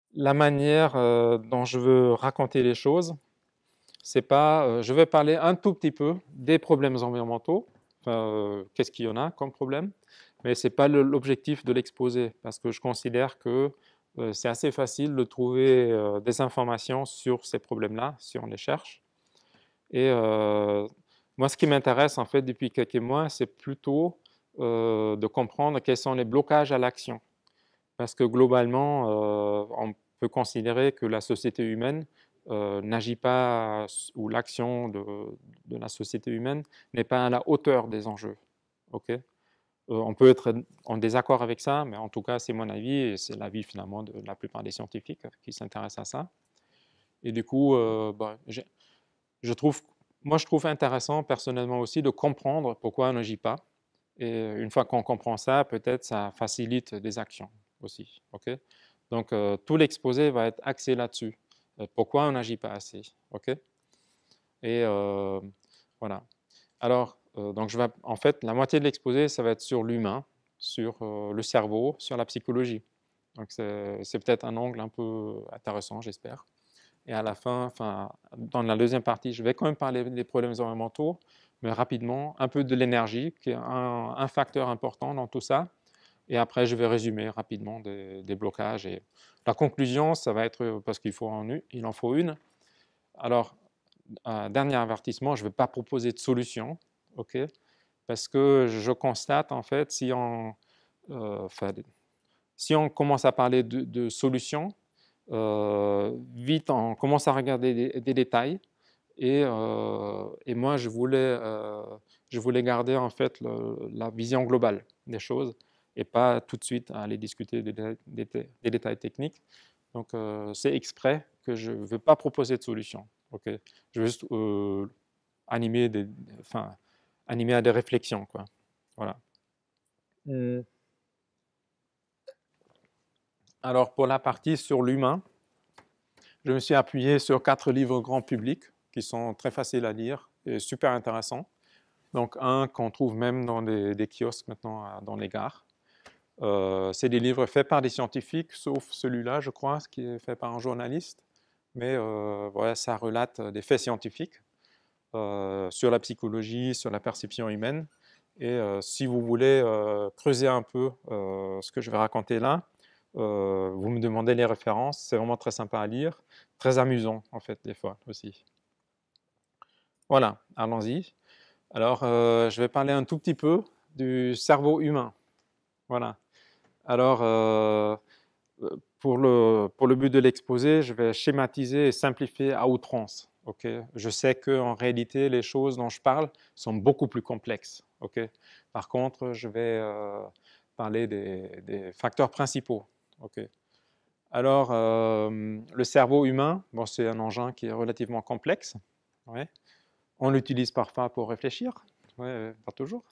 La manière dont je veux raconter les choses, c'est pas, je vais parler un tout petit peu des problèmes environnementaux, enfin, qu'est-ce qu'il y en a comme problème, mais c'est pas l'objectif de l'exposé, parce que je considère que c'est assez facile de trouver des informations sur ces problèmes-là, si on les cherche. Et moi, ce qui m'intéresse en fait depuis quelques mois, c'est plutôt de comprendre quels sont les blocages à l'action. Parce que globalement, on peut considérer que la société humaine n'agit pas, ou l'action de la société humaine n'est pas à la hauteur des enjeux. Ok. On peut être en désaccord avec ça, mais en tout cas, c'est mon avis et c'est l'avis finalement de la plupart des scientifiques qui s'intéressent à ça. Et du coup, je trouve, moi, je trouve intéressant personnellement aussi de comprendre pourquoi on n'agit pas. Et une fois qu'on comprend ça, peut-être ça facilite des actions aussi. Ok. Donc, tout l'exposé va être axé là-dessus. Pourquoi on n'agit pas assez. Ok. Et voilà. Alors, donc en fait, la moitié de l'exposé, ça va être sur l'humain, sur le cerveau, sur la psychologie. Donc, c'est peut-être un angle un peu intéressant, j'espère. Et à la fin, enfin, dans la deuxième partie, je vais quand même parler des problèmes environnementaux, mais rapidement, un peu de l'énergie, qui est un facteur important dans tout ça. Et après, je vais résumer rapidement des blocages. Et la conclusion, ça va être, parce il en faut une. Alors, un dernier avertissement, je ne vais pas proposer de solution, ok? Parce que je constate, en fait, enfin, si on commence à parler de solutions, vite, on commence à regarder des détails. Et moi, je voulais garder en fait la vision globale des choses et pas tout de suite aller discuter des détails techniques. Donc, c'est exprès que je ne veux pas proposer de solution. Ok. Je veux juste animer, enfin, animer à des réflexions, quoi. Voilà. Alors, pour la partie sur l'humain, je me suis appuyé sur 4 livres grand public qui sont très faciles à lire et super intéressants. Donc, un qu'on trouve même dans des kiosques maintenant dans les gares. C'est des livres faits par des scientifiques, sauf celui-là, je crois, qui est fait par un journaliste. Mais voilà, ça relate des faits scientifiques sur la psychologie, sur la perception humaine. Et si vous voulez creuser un peu ce que je vais raconter là, vous me demandez les références. C'est vraiment très sympa à lire, très amusant en fait des fois aussi. Voilà, allons-y. Alors, je vais parler un tout petit peu du cerveau humain. Voilà. Alors, pour le but de l'exposé, je vais schématiser et simplifier à outrance. Okay. Je sais qu'en réalité, les choses dont je parle sont beaucoup plus complexes. Okay. Par contre, je vais parler des facteurs principaux. Okay. Alors, le cerveau humain, bon, c'est un engin qui est relativement complexe. Ouais. On l'utilise parfois pour réfléchir, ouais, pas toujours.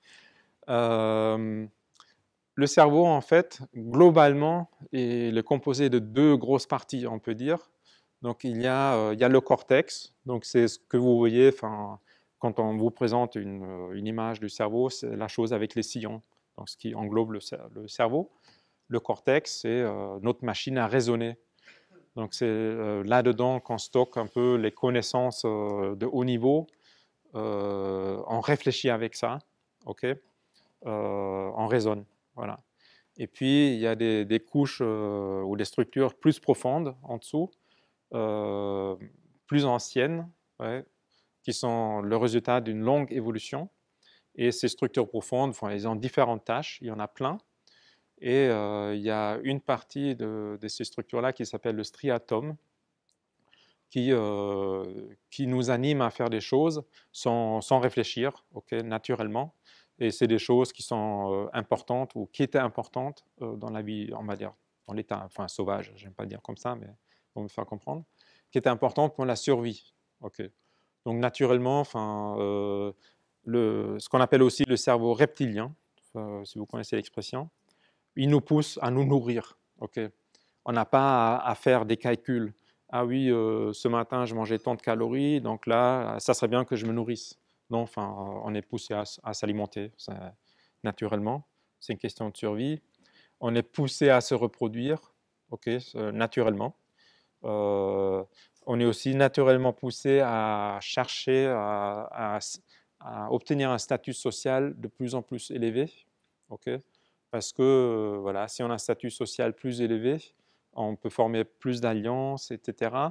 Euh, le cerveau, en fait, globalement, est composé de 2 grosses parties, on peut dire. Donc, il y a le cortex, donc c'est ce que vous voyez quand on vous présente une image du cerveau, c'est la chose avec les sillons, donc ce qui englobe le cerveau. Le cortex, c'est notre machine à raisonner. Donc, c'est là-dedans qu'on stocke un peu les connaissances de haut niveau. On réfléchit avec ça, ok, on raisonne, voilà. Et puis, il y a des couches ou des structures plus profondes en dessous, euh, plus anciennes, ouais, qui sont le résultat d'une longue évolution. Et ces structures profondes, enfin, elles ont différentes tâches, il y en a plein. Et il y a une partie de ces structures-là qui s'appelle le striatum, qui nous anime à faire des choses sans réfléchir, okay, naturellement. Et c'est des choses qui sont importantes ou qui étaient importantes dans la vie, on va dire, dans l'état enfin, sauvage, j'aime pas dire comme ça, mais pour me faire comprendre, qui étaient importantes pour la survie. Okay. Donc naturellement, enfin, ce qu'on appelle aussi le cerveau reptilien, si vous connaissez l'expression, il nous pousse à nous nourrir. Okay. On n'a pas à faire des calculs. Ah oui, ce matin, je mangeais tant de calories, donc là, ça serait bien que je me nourrisse. Non, enfin, on est poussé à s'alimenter naturellement. C'est une question de survie. On est poussé à se reproduire. ok, naturellement. On est aussi naturellement poussé à chercher à obtenir un statut social de plus en plus élevé, ok, parce que voilà, si on a un statut social plus élevé, on peut former plus d'alliances, etc.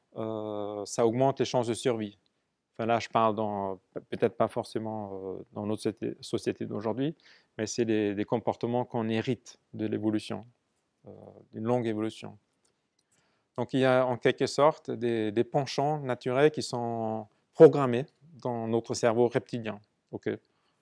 Ça augmente les chances de survie. Enfin, là, je parle peut-être pas forcément dans notre société d'aujourd'hui, mais c'est des comportements qu'on hérite de l'évolution, d'une longue évolution. Donc, il y a en quelque sorte des penchants naturels qui sont programmés dans notre cerveau reptilien. Okay.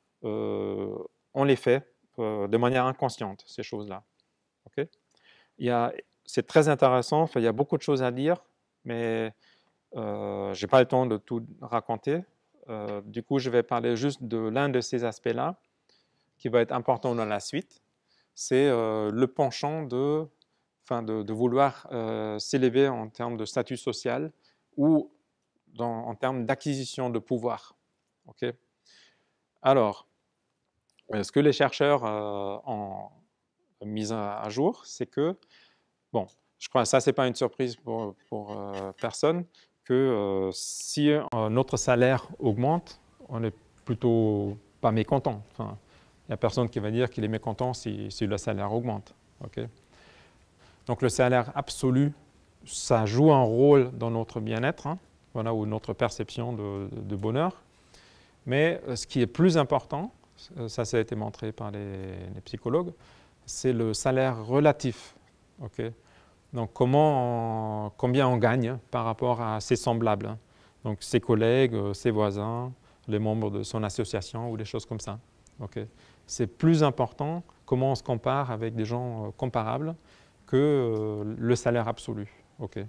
On les fait de manière inconsciente, ces choses-là. Okay. C'est très intéressant, enfin, il y a beaucoup de choses à dire, mais je n'ai pas le temps de tout raconter. Du coup, je vais parler juste de l'un de ces aspects-là, qui va être important dans la suite. C'est le penchant de vouloir s'élever en termes de statut social ou en termes d'acquisition de pouvoir. Okay. Alors, ce que les chercheurs ont mis à jour, c'est que, bon, je crois que ça, ce n'est pas une surprise pour personne, que si notre salaire augmente, on n'est plutôt pas mécontent. Enfin, il n'y a personne qui va dire qu'il est mécontent si le salaire augmente. Okay. Donc le salaire absolu, ça joue un rôle dans notre bien-être, hein, voilà, ou notre perception de bonheur. Mais ce qui est plus important, ça a été montré par les psychologues, c'est le salaire relatif. Okay. Donc combien on gagne par rapport à ses semblables, hein. Donc ses collègues, ses voisins, les membres de son association ou des choses comme ça. Okay. C'est plus important comment on se compare avec des gens comparables que le salaire absolu. Okay.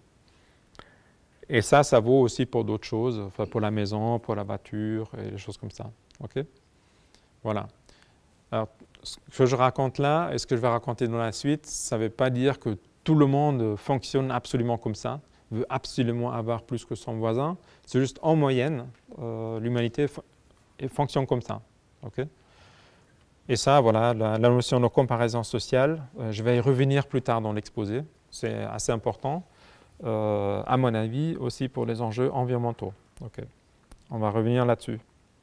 Et ça vaut aussi pour d'autres choses, enfin pour la maison, pour la voiture et des choses comme ça. Okay. Voilà. Alors, ce que je raconte là et ce que je vais raconter dans la suite, ça ne veut pas dire que tout le monde fonctionne absolument comme ça, veut absolument avoir plus que son voisin. C'est juste en moyenne, l'humanité fonctionne comme ça. Okay. Et ça, voilà, la notion de comparaison sociale, je vais y revenir plus tard dans l'exposé. C'est assez important, à mon avis, aussi pour les enjeux environnementaux. Okay. On va revenir là-dessus.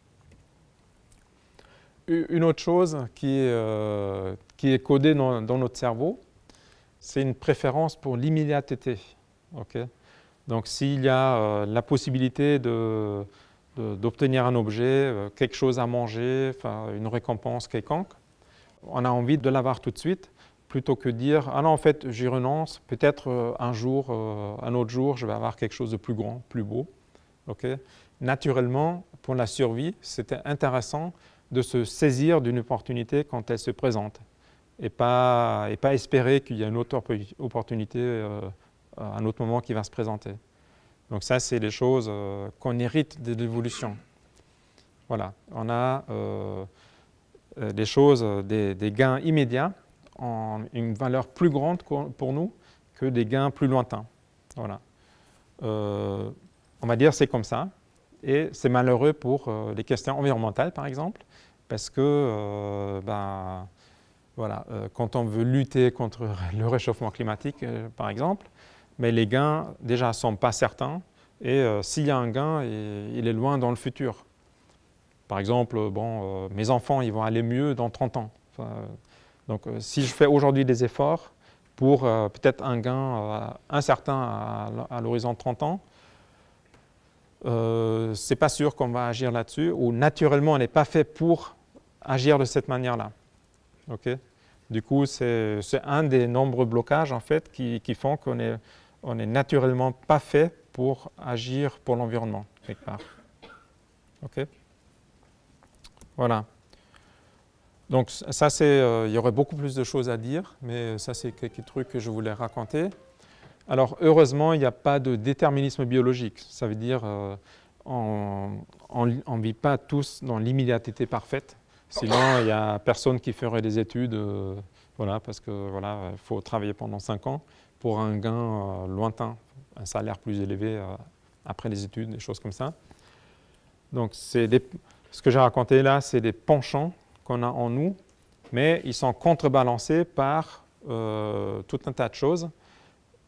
Une autre chose qui est codée dans notre cerveau, c'est une préférence pour l'immédiateté. Okay. Donc s'il y a la possibilité d'obtenir un objet, quelque chose à manger, une récompense quelconque, on a envie de l'avoir tout de suite, plutôt que de dire « Ah non, en fait, j'y renonce, peut-être un autre jour, je vais avoir quelque chose de plus grand, plus beau. Okay. » Naturellement, pour la survie, c'était intéressant de se saisir d'une opportunité quand elle se présente et pas espérer qu'il y a une autre opportunité à un autre moment qui va se présenter. Donc ça, c'est des choses qu'on hérite de l'évolution. Voilà, on a des choses, des gains immédiats ont une valeur plus grande pour nous que des gains plus lointains. Voilà. On va dire c'est comme ça. Et c'est malheureux pour les questions environnementales, par exemple, parce que voilà, quand on veut lutter contre le réchauffement climatique, par exemple, mais les gains, déjà, ne sont pas certains. Et s'il y a un gain, il est loin dans le futur. Par exemple, mes enfants, ils vont aller mieux dans 30 ans. Enfin, donc, si je fais aujourd'hui des efforts pour peut-être un gain incertain à l'horizon de 30 ans, ce n'est pas sûr qu'on va agir là-dessus, ou naturellement, on n'est pas fait pour agir de cette manière-là. Okay. Du coup, c'est un des nombreux blocages, en fait, qui font qu'on n'est naturellement pas fait pour agir pour l'environnement, quelque part. Okay. Voilà. Donc ça, il y aurait beaucoup plus de choses à dire, mais ça, c'est quelques trucs que je voulais raconter. Alors, heureusement, il n'y a pas de déterminisme biologique. Ça veut dire on ne vit pas tous dans l'immédiateté parfaite. Sinon, il n'y a personne qui ferait des études, voilà, parce que voilà, faut travailler pendant 5 ans pour un gain lointain, un salaire plus élevé après les études, des choses comme ça. Donc, ce que j'ai raconté là, c'est des penchants qu'on a en nous, mais ils sont contrebalancés par tout un tas de choses.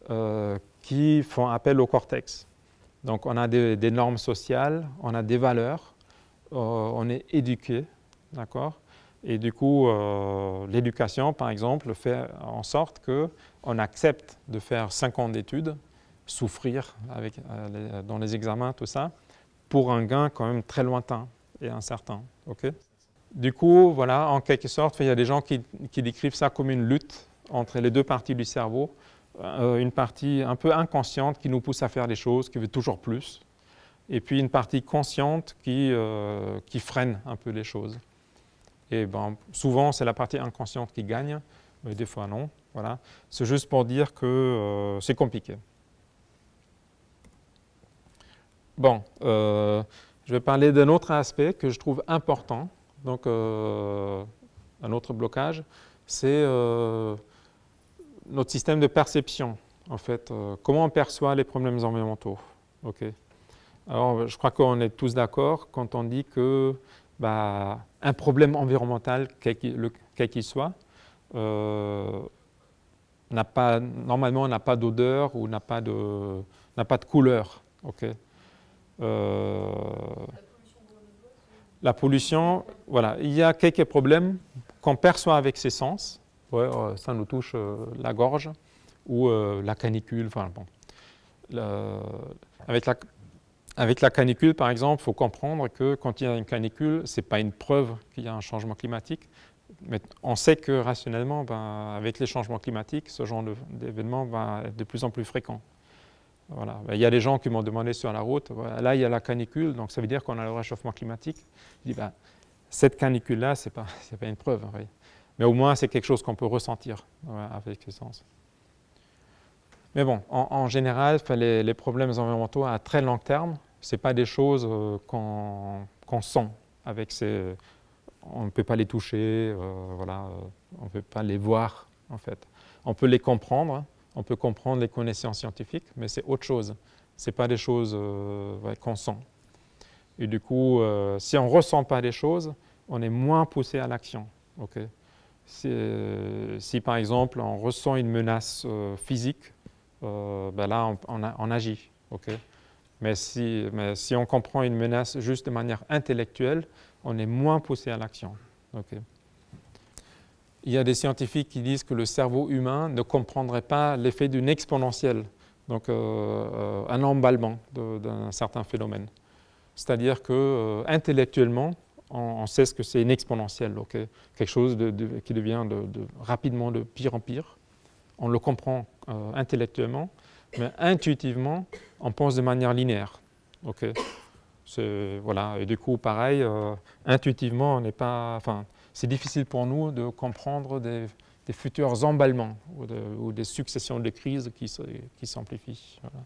qui font appel au cortex. Donc on a des normes sociales, on a des valeurs, on est éduqué, d'accord? Et du coup, l'éducation, par exemple, fait en sorte qu'on accepte de faire 5 ans d'études, souffrir dans les examens, tout ça, pour un gain quand même très lointain et incertain. Okay? Du coup, voilà, en quelque sorte, il y a des gens qui décrivent ça comme une lutte entre les deux parties du cerveau. Une partie un peu inconsciente qui nous pousse à faire des choses, qui veut toujours plus, et puis une partie consciente qui freine un peu les choses. Et ben, souvent, c'est la partie inconsciente qui gagne, mais des fois non. Voilà. C'est juste pour dire que c'est compliqué. Bon, je vais parler d'un autre aspect que je trouve important. Donc, un autre blocage, c'est notre système de perception. En fait, comment on perçoit les problèmes environnementaux. Okay. Alors, je crois qu'on est tous d'accord quand on dit que un problème environnemental, quel qu'il soit, normalement n'a pas d'odeur ou n'a pas de couleur. Okay. La pollution, voilà, il y a quelques problèmes qu'on perçoit avec ses sens. Ouais, ça nous touche la gorge ou la canicule. Enfin, bon. Avec la canicule, par exemple, il faut comprendre que quand il y a une canicule, ce n'est pas une preuve qu'il y a un changement climatique. Mais on sait que rationnellement, avec les changements climatiques, ce genre d'événement va être de plus en plus fréquent. Voilà. Il y a des gens qui m'ont demandé sur la route, là il y a la canicule, donc ça veut dire qu'on a le réchauffement climatique. Je dis, cette canicule-là, ce n'est pas une preuve. Oui. Mais au moins, c'est quelque chose qu'on peut ressentir avec les sens. Mais bon, en général, les problèmes environnementaux à très long terme, ce n'est pas des choses qu'on sent. On ne peut pas les toucher, voilà, on ne peut pas les voir, en fait. On peut les comprendre, on peut comprendre les connaissances scientifiques, mais c'est autre chose. Ce n'est pas des choses qu'on sent. Et du coup, si on ne ressent pas des choses, on est moins poussé à l'action. Okay. Si par exemple, on ressent une menace physique, là, on agit. Okay. Mais si on comprend une menace juste de manière intellectuelle, on est moins poussé à l'action. Okay. Il y a des scientifiques qui disent que le cerveau humain ne comprendrait pas l'effet d'une exponentielle, donc un emballement d'un certain phénomène. C'est-à-dire qu'intellectuellement, on sait ce que c'est une exponentielle, okay? Quelque chose qui devient rapidement de pire en pire. On le comprend intellectuellement, mais intuitivement, on pense de manière linéaire. Okay? Voilà. Et du coup, pareil, intuitivement, c'est difficile pour nous de comprendre des futurs emballements ou des successions de crises qui s'amplifient. Voilà.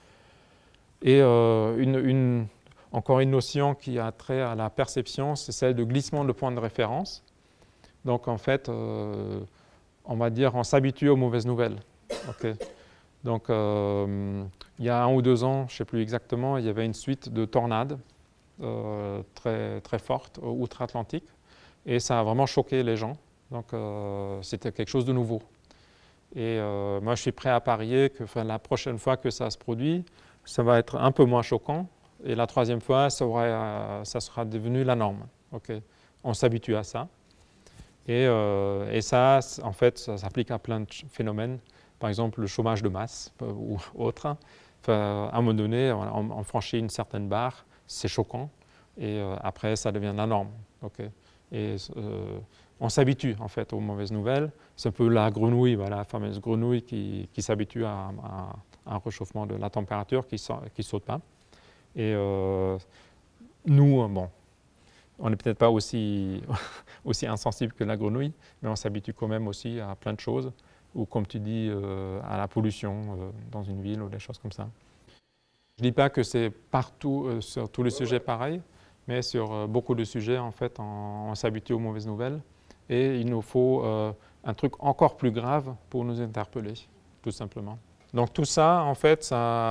Et encore une notion qui a trait à la perception, c'est celle de glissement de point de référence. Donc en fait, on va dire on s'habitue aux mauvaises nouvelles. Okay. Donc il y a 1 ou 2 ans, je ne sais plus exactement, il y avait une suite de tornades très, très fortes outre-Atlantique et ça a vraiment choqué les gens. Donc c'était quelque chose de nouveau. Et moi je suis prêt à parier que la prochaine fois que ça se produit, ça va être un peu moins choquant. Et la 3e fois, ça sera devenu la norme. Okay. On s'habitue à ça. Et ça, en fait, ça s'applique à plein de phénomènes. Par exemple, le chômage de masse ou autre. À un moment donné, on franchit une certaine barre, c'est choquant. Et après, ça devient la norme. Okay. Et on s'habitue, en fait, aux mauvaises nouvelles. C'est un peu la grenouille, voilà, la fameuse grenouille qui s'habitue à un réchauffement de la température qui ne saute pas. Et nous, on n'est peut-être pas aussi insensible que la grenouille, mais on s'habitue quand même aussi à plein de choses, ou comme tu dis, à la pollution dans une ville ou des choses comme ça. Je ne dis pas que c'est partout, sur tous les sujets pareil, mais sur beaucoup de sujets, en fait, on s'habitue aux mauvaises nouvelles. Et il nous faut un truc encore plus grave pour nous interpeller, tout simplement. Donc tout ça, en fait,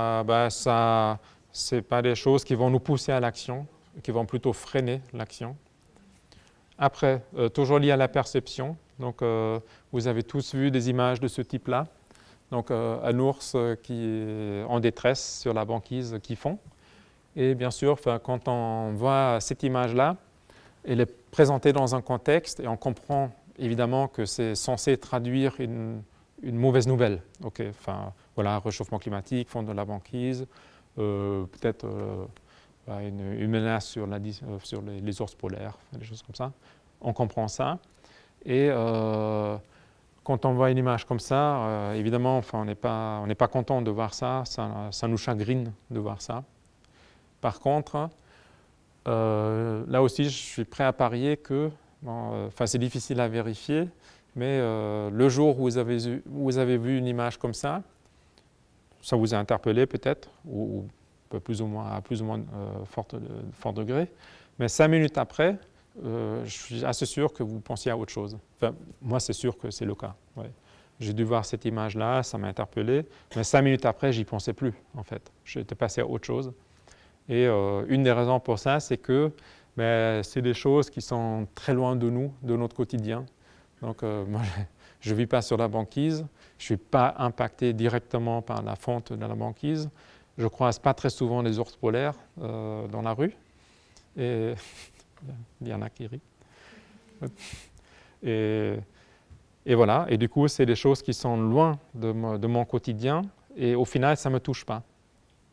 ce n'est pas des choses qui vont nous pousser à l'action, qui vont plutôt freiner l'action. Après, toujours lié à la perception, donc vous avez tous vu des images de ce type-là. Donc un ours qui est en détresse sur la banquise qui fond. Et bien sûr, quand on voit cette image-là, elle est présentée dans un contexte et on comprend évidemment que c'est censé traduire une mauvaise nouvelle. Okay, enfin, voilà, réchauffement climatique, fond de la banquise, peut-être une menace sur les ours polaires, des choses comme ça. On comprend ça. Et quand on voit une image comme ça, évidemment, enfin, on n'est pas content de voir ça, ça nous chagrine de voir ça. Par contre, là aussi, je suis prêt à parier que, c'est difficile à vérifier, mais le jour où vous avez vu une image comme ça vous a interpellé peut-être, ou à plus ou moins fort degré, mais 5 minutes après, je suis assez sûr que vous pensiez à autre chose. Enfin, moi, c'est sûr que c'est le cas. Ouais. J'ai dû voir cette image-là, ça m'a interpellé, mais 5 minutes après, j'y pensais plus, en fait. J'étais passé à autre chose. Et une des raisons pour ça, c'est que c'est des choses qui sont très loin de nous, de notre quotidien. Donc, moi, je ne vis pas sur la banquise, je ne suis pas impacté directement par la fonte de la banquise. Je ne croise pas très souvent les ours polaires dans la rue. Et il y en a qui rient. Et voilà, et du coup, c'est des choses qui sont loin de mon quotidien, et au final, ça ne me touche pas. D'accord ?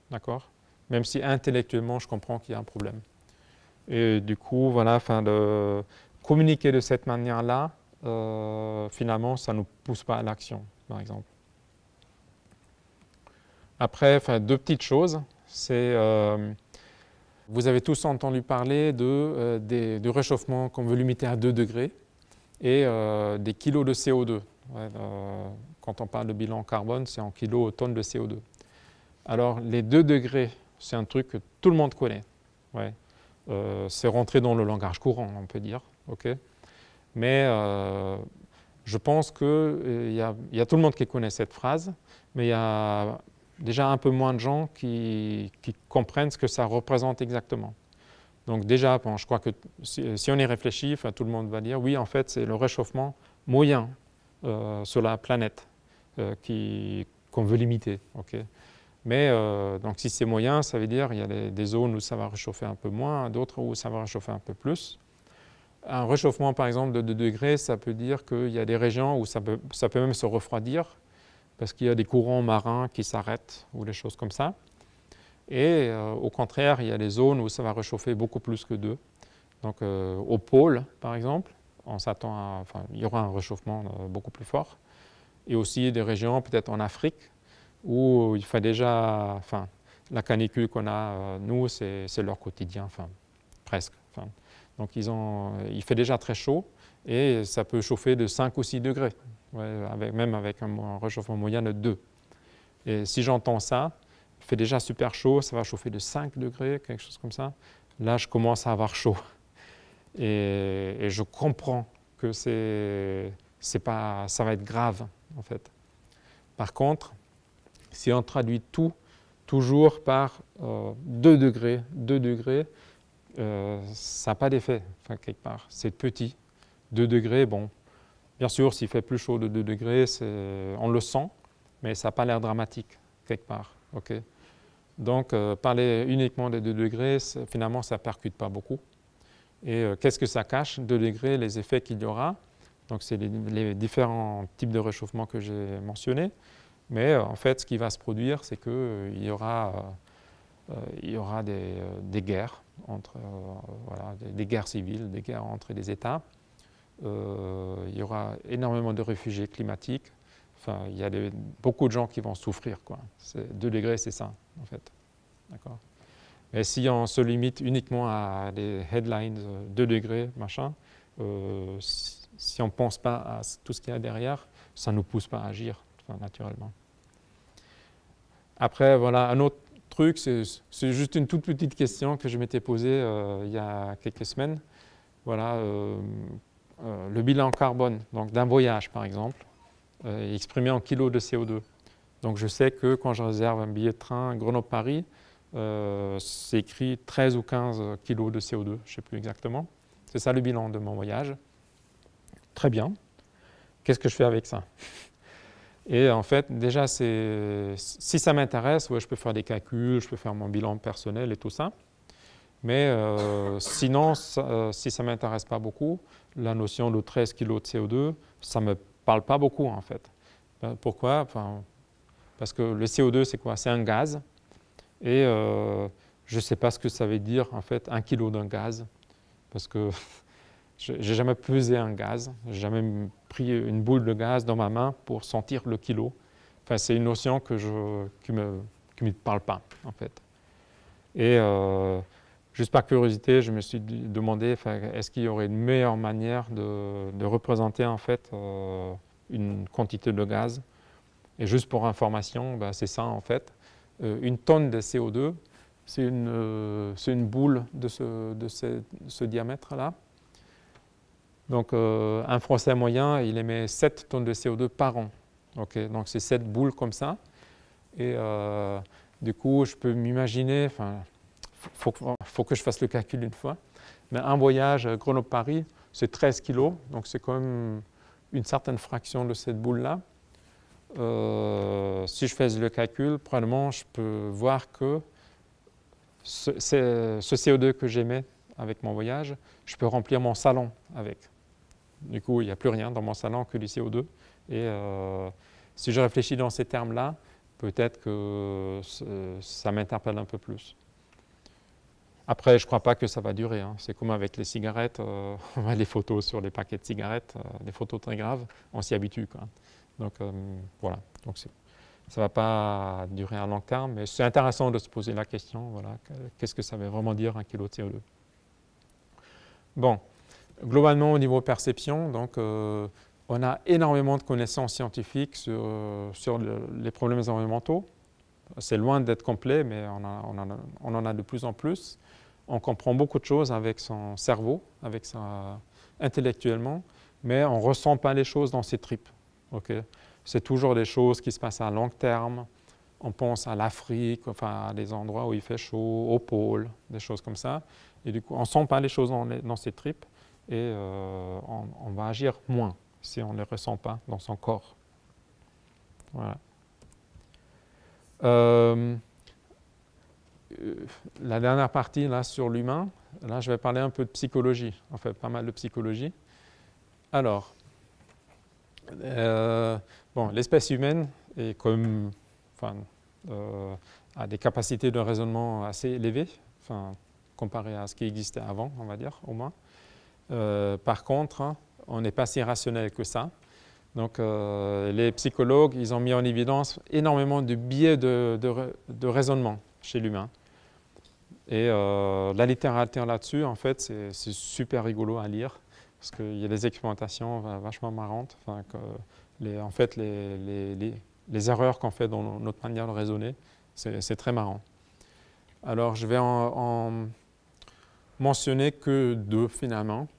Même si intellectuellement, je comprends qu'il y a un problème. Et du coup, voilà, de communiquer de cette manière-là, finalement, ça ne nous pousse pas à l'action, par exemple. Après, deux petites choses. C'est, vous avez tous entendu parler du réchauffement qu'on veut limiter à 2 degrés et des kilos de CO2. Ouais, quand on parle de bilan carbone, c'est en kilotonnes de CO2. Alors, les 2 degrés, c'est un truc que tout le monde connaît. Ouais. C'est rentré dans le langage courant, on peut dire. Okay. Mais je pense qu'il y a tout le monde qui connaît cette phrase, mais il y a déjà un peu moins de gens qui comprennent ce que ça représente exactement. Donc déjà, je crois que si on y réfléchit, tout le monde va dire oui, en fait, c'est le réchauffement moyen sur la planète qu'on veut limiter. Okay. Mais donc si c'est moyen, ça veut dire qu'il y a des zones où ça va réchauffer un peu moins, d'autres où ça va réchauffer un peu plus. Un réchauffement, par exemple, de 2 degrés, ça peut dire qu'il y a des régions où ça peut même se refroidir parce qu'il y a des courants marins qui s'arrêtent ou des choses comme ça. Et au contraire, il y a des zones où ça va réchauffer beaucoup plus que 2. Donc au pôle, par exemple, on s'attend à, il y aura un réchauffement beaucoup plus fort. Et aussi des régions, peut-être en Afrique, où il fait déjà, la canicule qu'on a, nous, c'est leur quotidien, presque. Donc il fait déjà très chaud et ça peut chauffer de 5 ou 6 degrés, même avec un réchauffement moyen de 2. Et si j'entends ça, il fait déjà super chaud, ça va chauffer de 5 degrés, quelque chose comme ça, là je commence à avoir chaud. Et je comprends que ça va être grave en fait. Par contre, si on traduit toujours par 2 degrés, ça n'a pas d'effet, quelque part. C'est petit. 2 degrés, bon, bien sûr, s'il fait plus chaud de 2 degrés, on le sent, mais ça n'a pas l'air dramatique, quelque part. Okay. Donc, parler uniquement de 2 degrés, finalement, ça ne percute pas beaucoup. Et qu'est-ce que ça cache, 2 degrés, les effets qu'il y aura? Donc, c'est les différents types de réchauffement que j'ai mentionnés. Mais en fait, ce qui va se produire, c'est qu'il y aura des guerres, des guerres civiles, des guerres entre les États. Il y aura énormément de réfugiés climatiques. Il y a beaucoup de gens qui vont souffrir. 2 degrés, c'est ça, en fait. D'accord. Mais si on se limite uniquement à des headlines 2 degrés, machin, si on ne pense pas à tout ce qu'il y a derrière, ça ne nous pousse pas à agir, naturellement. Après, voilà, un autre truc, c'est juste une toute petite question que je m'étais posée il y a quelques semaines. Voilà, le bilan carbone d'un voyage, par exemple, est exprimé en kilos de CO2. Donc je sais que quand je réserve un billet de train Grenoble-Paris, c'est écrit 13 ou 15 kilos de CO2, je ne sais plus exactement. C'est ça le bilan de mon voyage. Très bien. Qu'est-ce que je fais avec ça? Et en fait, déjà, si ça m'intéresse, ouais, je peux faire des calculs, je peux faire mon bilan personnel et tout ça. Mais sinon, si ça ne m'intéresse pas beaucoup, la notion de 13 kg de CO2, ça ne me parle pas beaucoup en fait. Pourquoi? Enfin, parce que le CO2, c'est quoi? C'est un gaz. Et je ne sais pas ce que ça veut dire en fait, 1 kg d'un gaz. Parce que je n'ai jamais pesé un gaz, je n'ai jamais pris une boule de gaz dans ma main pour sentir le kilo. Enfin, c'est une notion qui ne me parle pas en fait. Et juste par curiosité, je me suis demandé, est-ce qu'il y aurait une meilleure manière de représenter en fait une quantité de gaz. Et juste pour information, c'est ça en fait. Une tonne de CO2, c'est une boule de ce diamètre-là. Donc un Français moyen, il émet 7 tonnes de CO2 par an. Okay, donc c'est 7 boules comme ça. Et du coup, je peux m'imaginer, faut que je fasse le calcul une fois, mais un voyage Grenoble-Paris, c'est 13 kilos, donc c'est quand même une certaine fraction de cette boule-là. Si je fais le calcul, probablement je peux voir que ce CO2 que j'émets avec mon voyage, je peux remplir mon salon avec. Du coup, il n'y a plus rien dans mon salon que du CO2. Et si je réfléchis dans ces termes-là, peut-être que ça m'interpelle un peu plus. Après, je ne crois pas que ça va durer. Hein. C'est comme avec les cigarettes, les photos sur les paquets de cigarettes, des photos très graves, on s'y habitue, quoi. Donc voilà, donc ça ne va pas durer à long terme, mais c'est intéressant de se poser la question, voilà, qu'est-ce que ça veut vraiment dire 1 kg de CO2? Bon, globalement au niveau perception, donc, on a énormément de connaissances scientifiques sur les problèmes environnementaux. C'est loin d'être complet, mais on en a de plus en plus. On comprend beaucoup de choses avec son cerveau, intellectuellement, mais on ne ressent pas les choses dans ses tripes. Okay? C'est toujours des choses qui se passent à long terme. On pense à l'Afrique, enfin à des endroits où il fait chaud, au pôle, des choses comme ça. Et du coup, on ne sent pas les choses dans ses tripes et on va agir moins si on ne les ressent pas dans son corps. Voilà. La dernière partie là sur l'humain, là je vais parler un peu de psychologie, en fait pas mal de psychologie. Alors, bon, l'espèce humaine est a des capacités de raisonnement assez élevées, comparé à ce qui existait avant, on va dire, au moins. Par contre, hein, on n'est pas si rationnel que ça. Donc, les psychologues, ils ont mis en évidence énormément de biais de raisonnement chez l'humain. Et la littérature là-dessus, en fait, c'est super rigolo à lire, parce qu'il y a des expérimentations vachement marrantes. En fait, les erreurs qu'on fait dans notre manière de raisonner, c'est très marrant. Alors, je vais en mentionner que deux, finalement.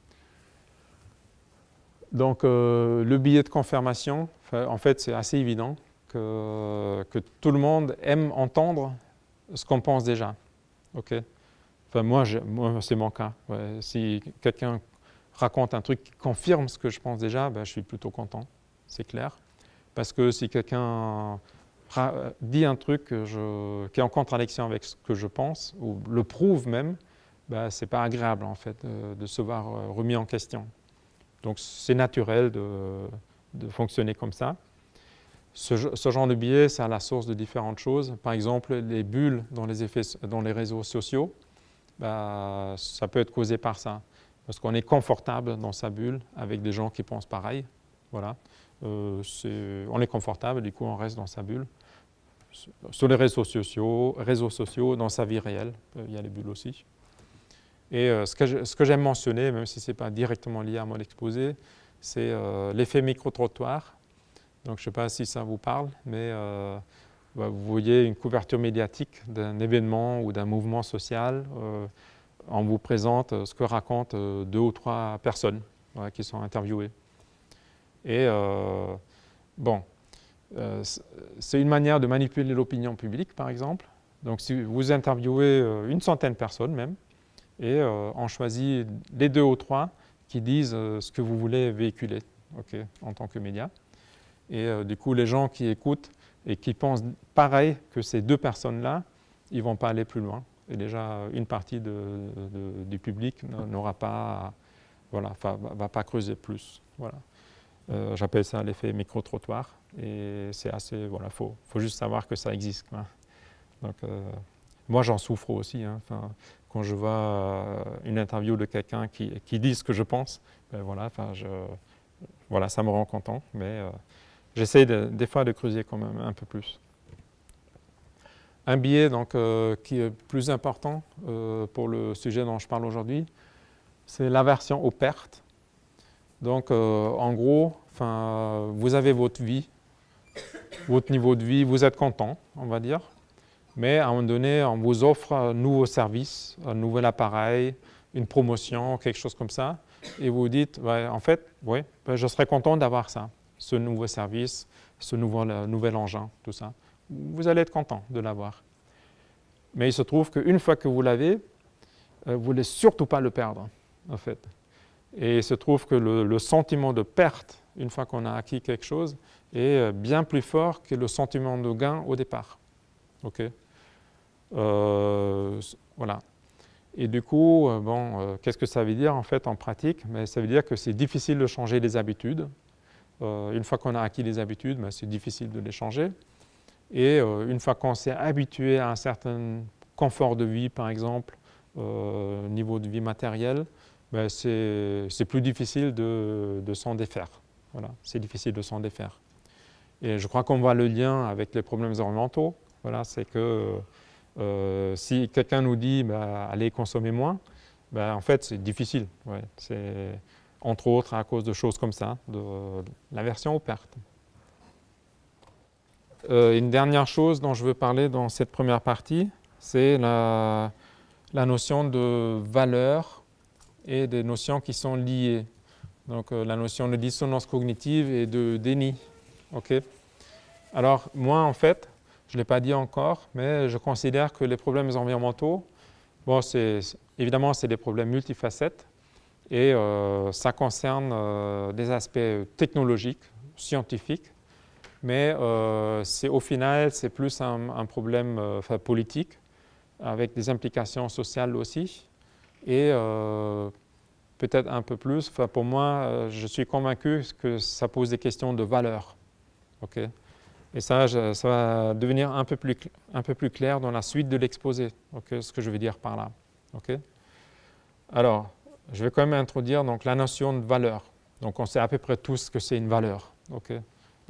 Donc, le biais de confirmation, en fait, c'est assez évident que tout le monde aime entendre ce qu'on pense déjà. Okay? Enfin, moi c'est mon cas. Ouais. Si quelqu'un raconte un truc qui confirme ce que je pense déjà, je suis plutôt content, c'est clair. Parce que si quelqu'un dit un truc qui est en contradiction avec ce que je pense, ou le prouve même, c'est pas agréable en fait de se voir remis en question. Donc c'est naturel de fonctionner comme ça. Ce genre de biais, c'est à la source de différentes choses. Par exemple, les bulles dans les réseaux sociaux, ça peut être causé par ça. Parce qu'on est confortable dans sa bulle avec des gens qui pensent pareil. Voilà. On est confortable, du coup on reste dans sa bulle. Sur les réseaux sociaux, dans sa vie réelle, il y a les bulles aussi. Et ce que j'aime mentionner, même si ce n'est pas directement lié à mon exposé, c'est l'effet micro-trottoir. Donc je ne sais pas si ça vous parle, mais vous voyez une couverture médiatique d'un événement ou d'un mouvement social. On vous présente ce que racontent 2 ou 3 personnes qui sont interviewées. Et bon, c'est une manière de manipuler l'opinion publique, par exemple. Donc si vous interviewez une centaine de personnes même, et on choisit les 2 ou 3 qui disent ce que vous voulez véhiculer en tant que média. Et du coup, les gens qui écoutent et qui pensent pareil que ces deux personnes-là, ils ne vont pas aller plus loin. Et déjà, une partie du public n'aura pas, voilà, va pas creuser plus. Voilà. J'appelle ça l'effet micro-trottoir. Et c'est assez, voilà, faut juste savoir que ça existe. Hein. Donc, moi, j'en souffre aussi. Hein. Enfin, quand je vois une interview de quelqu'un qui dit ce que je pense, ben voilà, voilà, ça me rend content. Mais j'essaie des fois de creuser quand même un peu plus. Un biais donc, qui est plus important pour le sujet dont je parle aujourd'hui, c'est l'aversion aux pertes. Donc, en gros, vous avez votre vie, votre niveau de vie, vous êtes content, on va dire. Mais à un moment donné, on vous offre un nouveau service, un nouvel appareil, une promotion, quelque chose comme ça. Et vous dites, ouais, en fait, ouais, je serais content d'avoir ça, ce nouveau service, ce nouvel engin, tout ça. Vous allez être content de l'avoir. Mais il se trouve qu'une fois que vous l'avez, vous ne voulez surtout pas le perdre, en fait. Et il se trouve que le sentiment de perte, une fois qu'on a acquis quelque chose, est bien plus fort que le sentiment de gain au départ. Okay. Voilà. Et du coup, qu'est-ce que ça veut dire en fait en pratique? Mais ça veut dire que c'est difficile de changer les habitudes. Une fois qu'on a acquis les habitudes, c'est difficile de les changer. Et une fois qu'on s'est habitué à un certain confort de vie, par exemple, niveau de vie matériel, c'est plus difficile de s'en défaire. Voilà, c'est difficile de s'en défaire. Et je crois qu'on voit le lien avec les problèmes environnementaux. Voilà, c'est que si quelqu'un nous dit allez consommer moins, en fait c'est difficile. Ouais. C'est entre autres à cause de choses comme ça, de l'aversion aux pertes. Une dernière chose dont je veux parler dans cette première partie, c'est la notion de valeur et des notions qui sont liées. Donc la notion de dissonance cognitive et de déni. Okay. Alors moi en fait, je ne l'ai pas dit encore, mais je considère que les problèmes environnementaux, évidemment c'est des problèmes multifacettes et ça concerne des aspects technologiques, scientifiques, mais au final c'est plus un problème politique avec des implications sociales aussi et peut-être un peu plus. Pour moi, je suis convaincu que ça pose des questions de valeur. Okay. Et ça va devenir un peu plus clair dans la suite de l'exposé, okay, ce que je veux dire par là. Okay. Alors, je vais quand même introduire donc, la notion de valeur. Donc, on sait à peu près tous ce que c'est une valeur. Okay.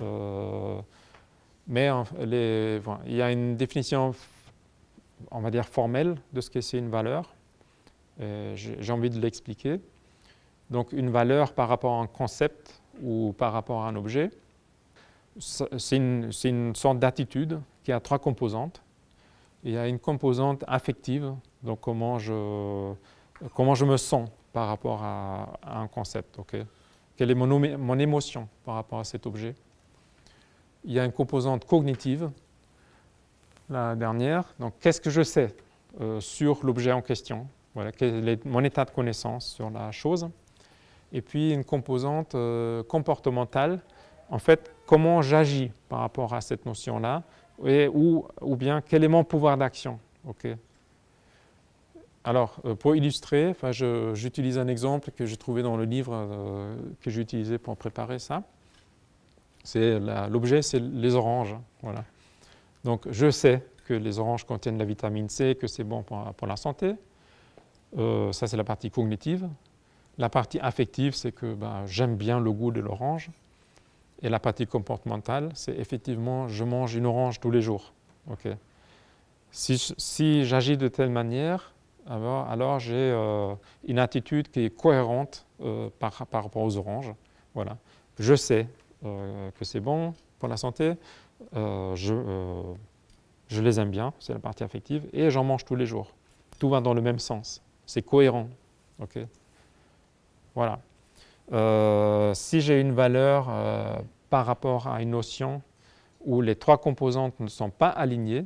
Mais il y a une définition, on va dire, formelle de ce que c'est une valeur. J'ai envie de l'expliquer. Donc, une valeur par rapport à un concept ou par rapport à un objet, c'est une sorte d'attitude qui a trois composantes. Il y a une composante affective, donc comment je me sens par rapport à un concept. Okay. Quelle est mon émotion par rapport à cet objet? Il y a une composante cognitive, la dernière. Donc, qu'est-ce que je sais sur l'objet en question? Voilà, quel est mon état de connaissance sur la chose? Et puis, une composante comportementale. En fait, comment j'agis par rapport à cette notion-là, ou bien quel est mon pouvoir d'action. Okay. Alors, pour illustrer, j'utilise un exemple que j'ai trouvé dans le livre que j'ai utilisé pour préparer ça. L'objet, c'est les oranges. Voilà. Donc, je sais que les oranges contiennent la vitamine C, que c'est bon pour la santé. Ça, c'est la partie cognitive. La partie affective, c'est que j'aime bien le goût de l'orange. Et la partie comportementale, c'est effectivement, je mange une orange tous les jours. Okay. Si j'agis de telle manière, alors j'ai une attitude qui est cohérente par rapport aux oranges. Voilà. Je sais que c'est bon pour la santé, je les aime bien, c'est la partie affective, et j'en mange tous les jours. Tout va dans le même sens, c'est cohérent. Okay. Voilà. Si j'ai une valeur par rapport à une notion où les trois composantes ne sont pas alignées,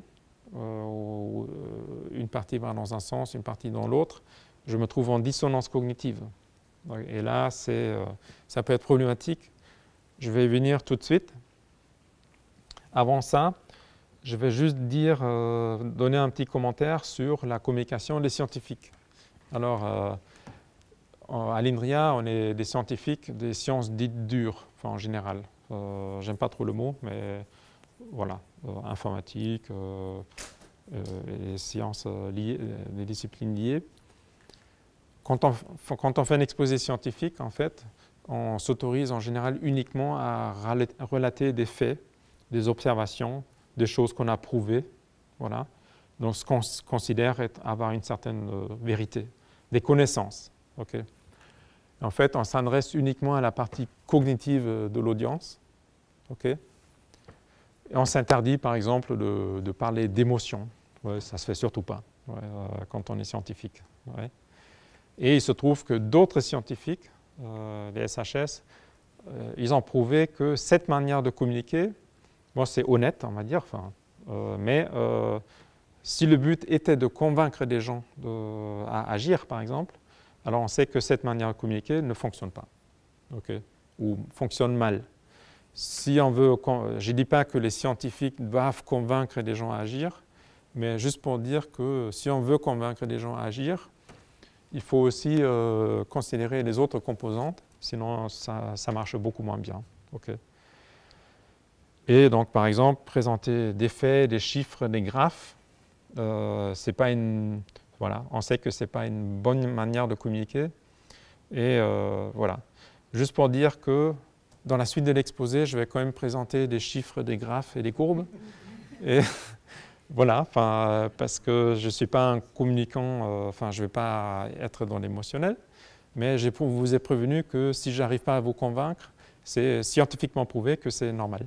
une partie va dans un sens, une partie dans l'autre, je me trouve en dissonance cognitive. Et là, ça peut être problématique. Je vais y venir tout de suite. avant ça, je vais juste dire, donner un petit commentaire sur la communication des scientifiques. Alors, à l'INRIA, on est des scientifiques des sciences dites dures, enfin, en général. J'aime pas trop le mot, mais voilà, informatique, et sciences liées, les disciplines liées. Quand on fait un exposé scientifique, en fait, on s'autorise en général uniquement à relater des faits, des observations, des choses qu'on a prouvées, voilà. Donc ce qu'on considère avoir une certaine vérité, des connaissances. Okay. En fait, on s'adresse uniquement à la partie cognitive de l'audience. Okay. Et on s'interdit, par exemple, de parler d'émotions. Ouais, ça ne se fait surtout pas quand on est scientifique. Ouais. Et il se trouve que d'autres scientifiques, les SHS, ils ont prouvé que cette manière de communiquer, bon, c'est honnête, on va dire, mais si le but était de convaincre des gens à agir, par exemple, alors on sait que cette manière de communiquer ne fonctionne pas, okay, ou fonctionne mal. Si on veut, je ne dis pas que les scientifiques doivent convaincre des gens à agir, mais juste pour dire que si on veut convaincre des gens à agir, il faut aussi considérer les autres composantes, sinon ça marche beaucoup moins bien. Okay. Et donc, par exemple, présenter des faits, des chiffres, des graphes, c'est pas une, voilà, on sait que ce n'est pas une bonne manière de communiquer. Et voilà. Juste pour dire que dans la suite de l'exposé, je vais quand même présenter des chiffres, des graphes et des courbes. Et voilà, parce que je ne suis pas un communicant, je ne vais pas être dans l'émotionnel, mais je vous ai prévenu que si je n'arrive pas à vous convaincre, c'est scientifiquement prouvé que c'est normal.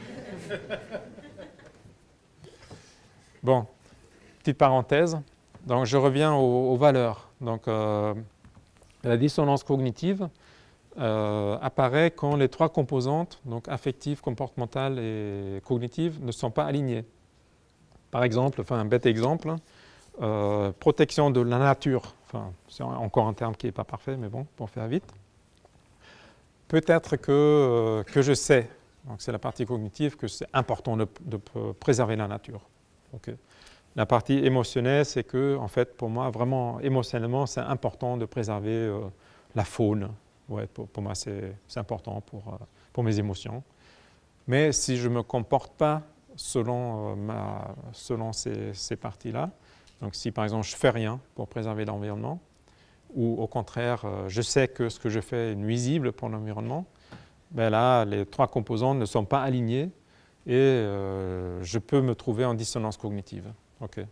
Bon, petite parenthèse, donc je reviens aux valeurs. Donc, la dissonance cognitive apparaît quand les trois composantes, donc affective, comportementale et cognitive, ne sont pas alignées. Par exemple, un bête exemple, protection de la nature, c'est encore un terme qui n'est pas parfait, mais bon, pour faire vite. Peut-être que je sais, donc c'est la partie cognitive, que c'est important de préserver la nature. Okay. La partie émotionnelle, c'est que, en fait, pour moi, vraiment, émotionnellement, c'est important de préserver la faune. Ouais, pour moi, c'est important pour mes émotions. Mais si je ne me comporte pas selon ces parties-là, donc si par exemple je ne fais rien pour préserver l'environnement, ou au contraire, je sais que ce que je fais est nuisible pour l'environnement, ben là, les trois composantes ne sont pas alignées et je peux me trouver en dissonance cognitive. Okay.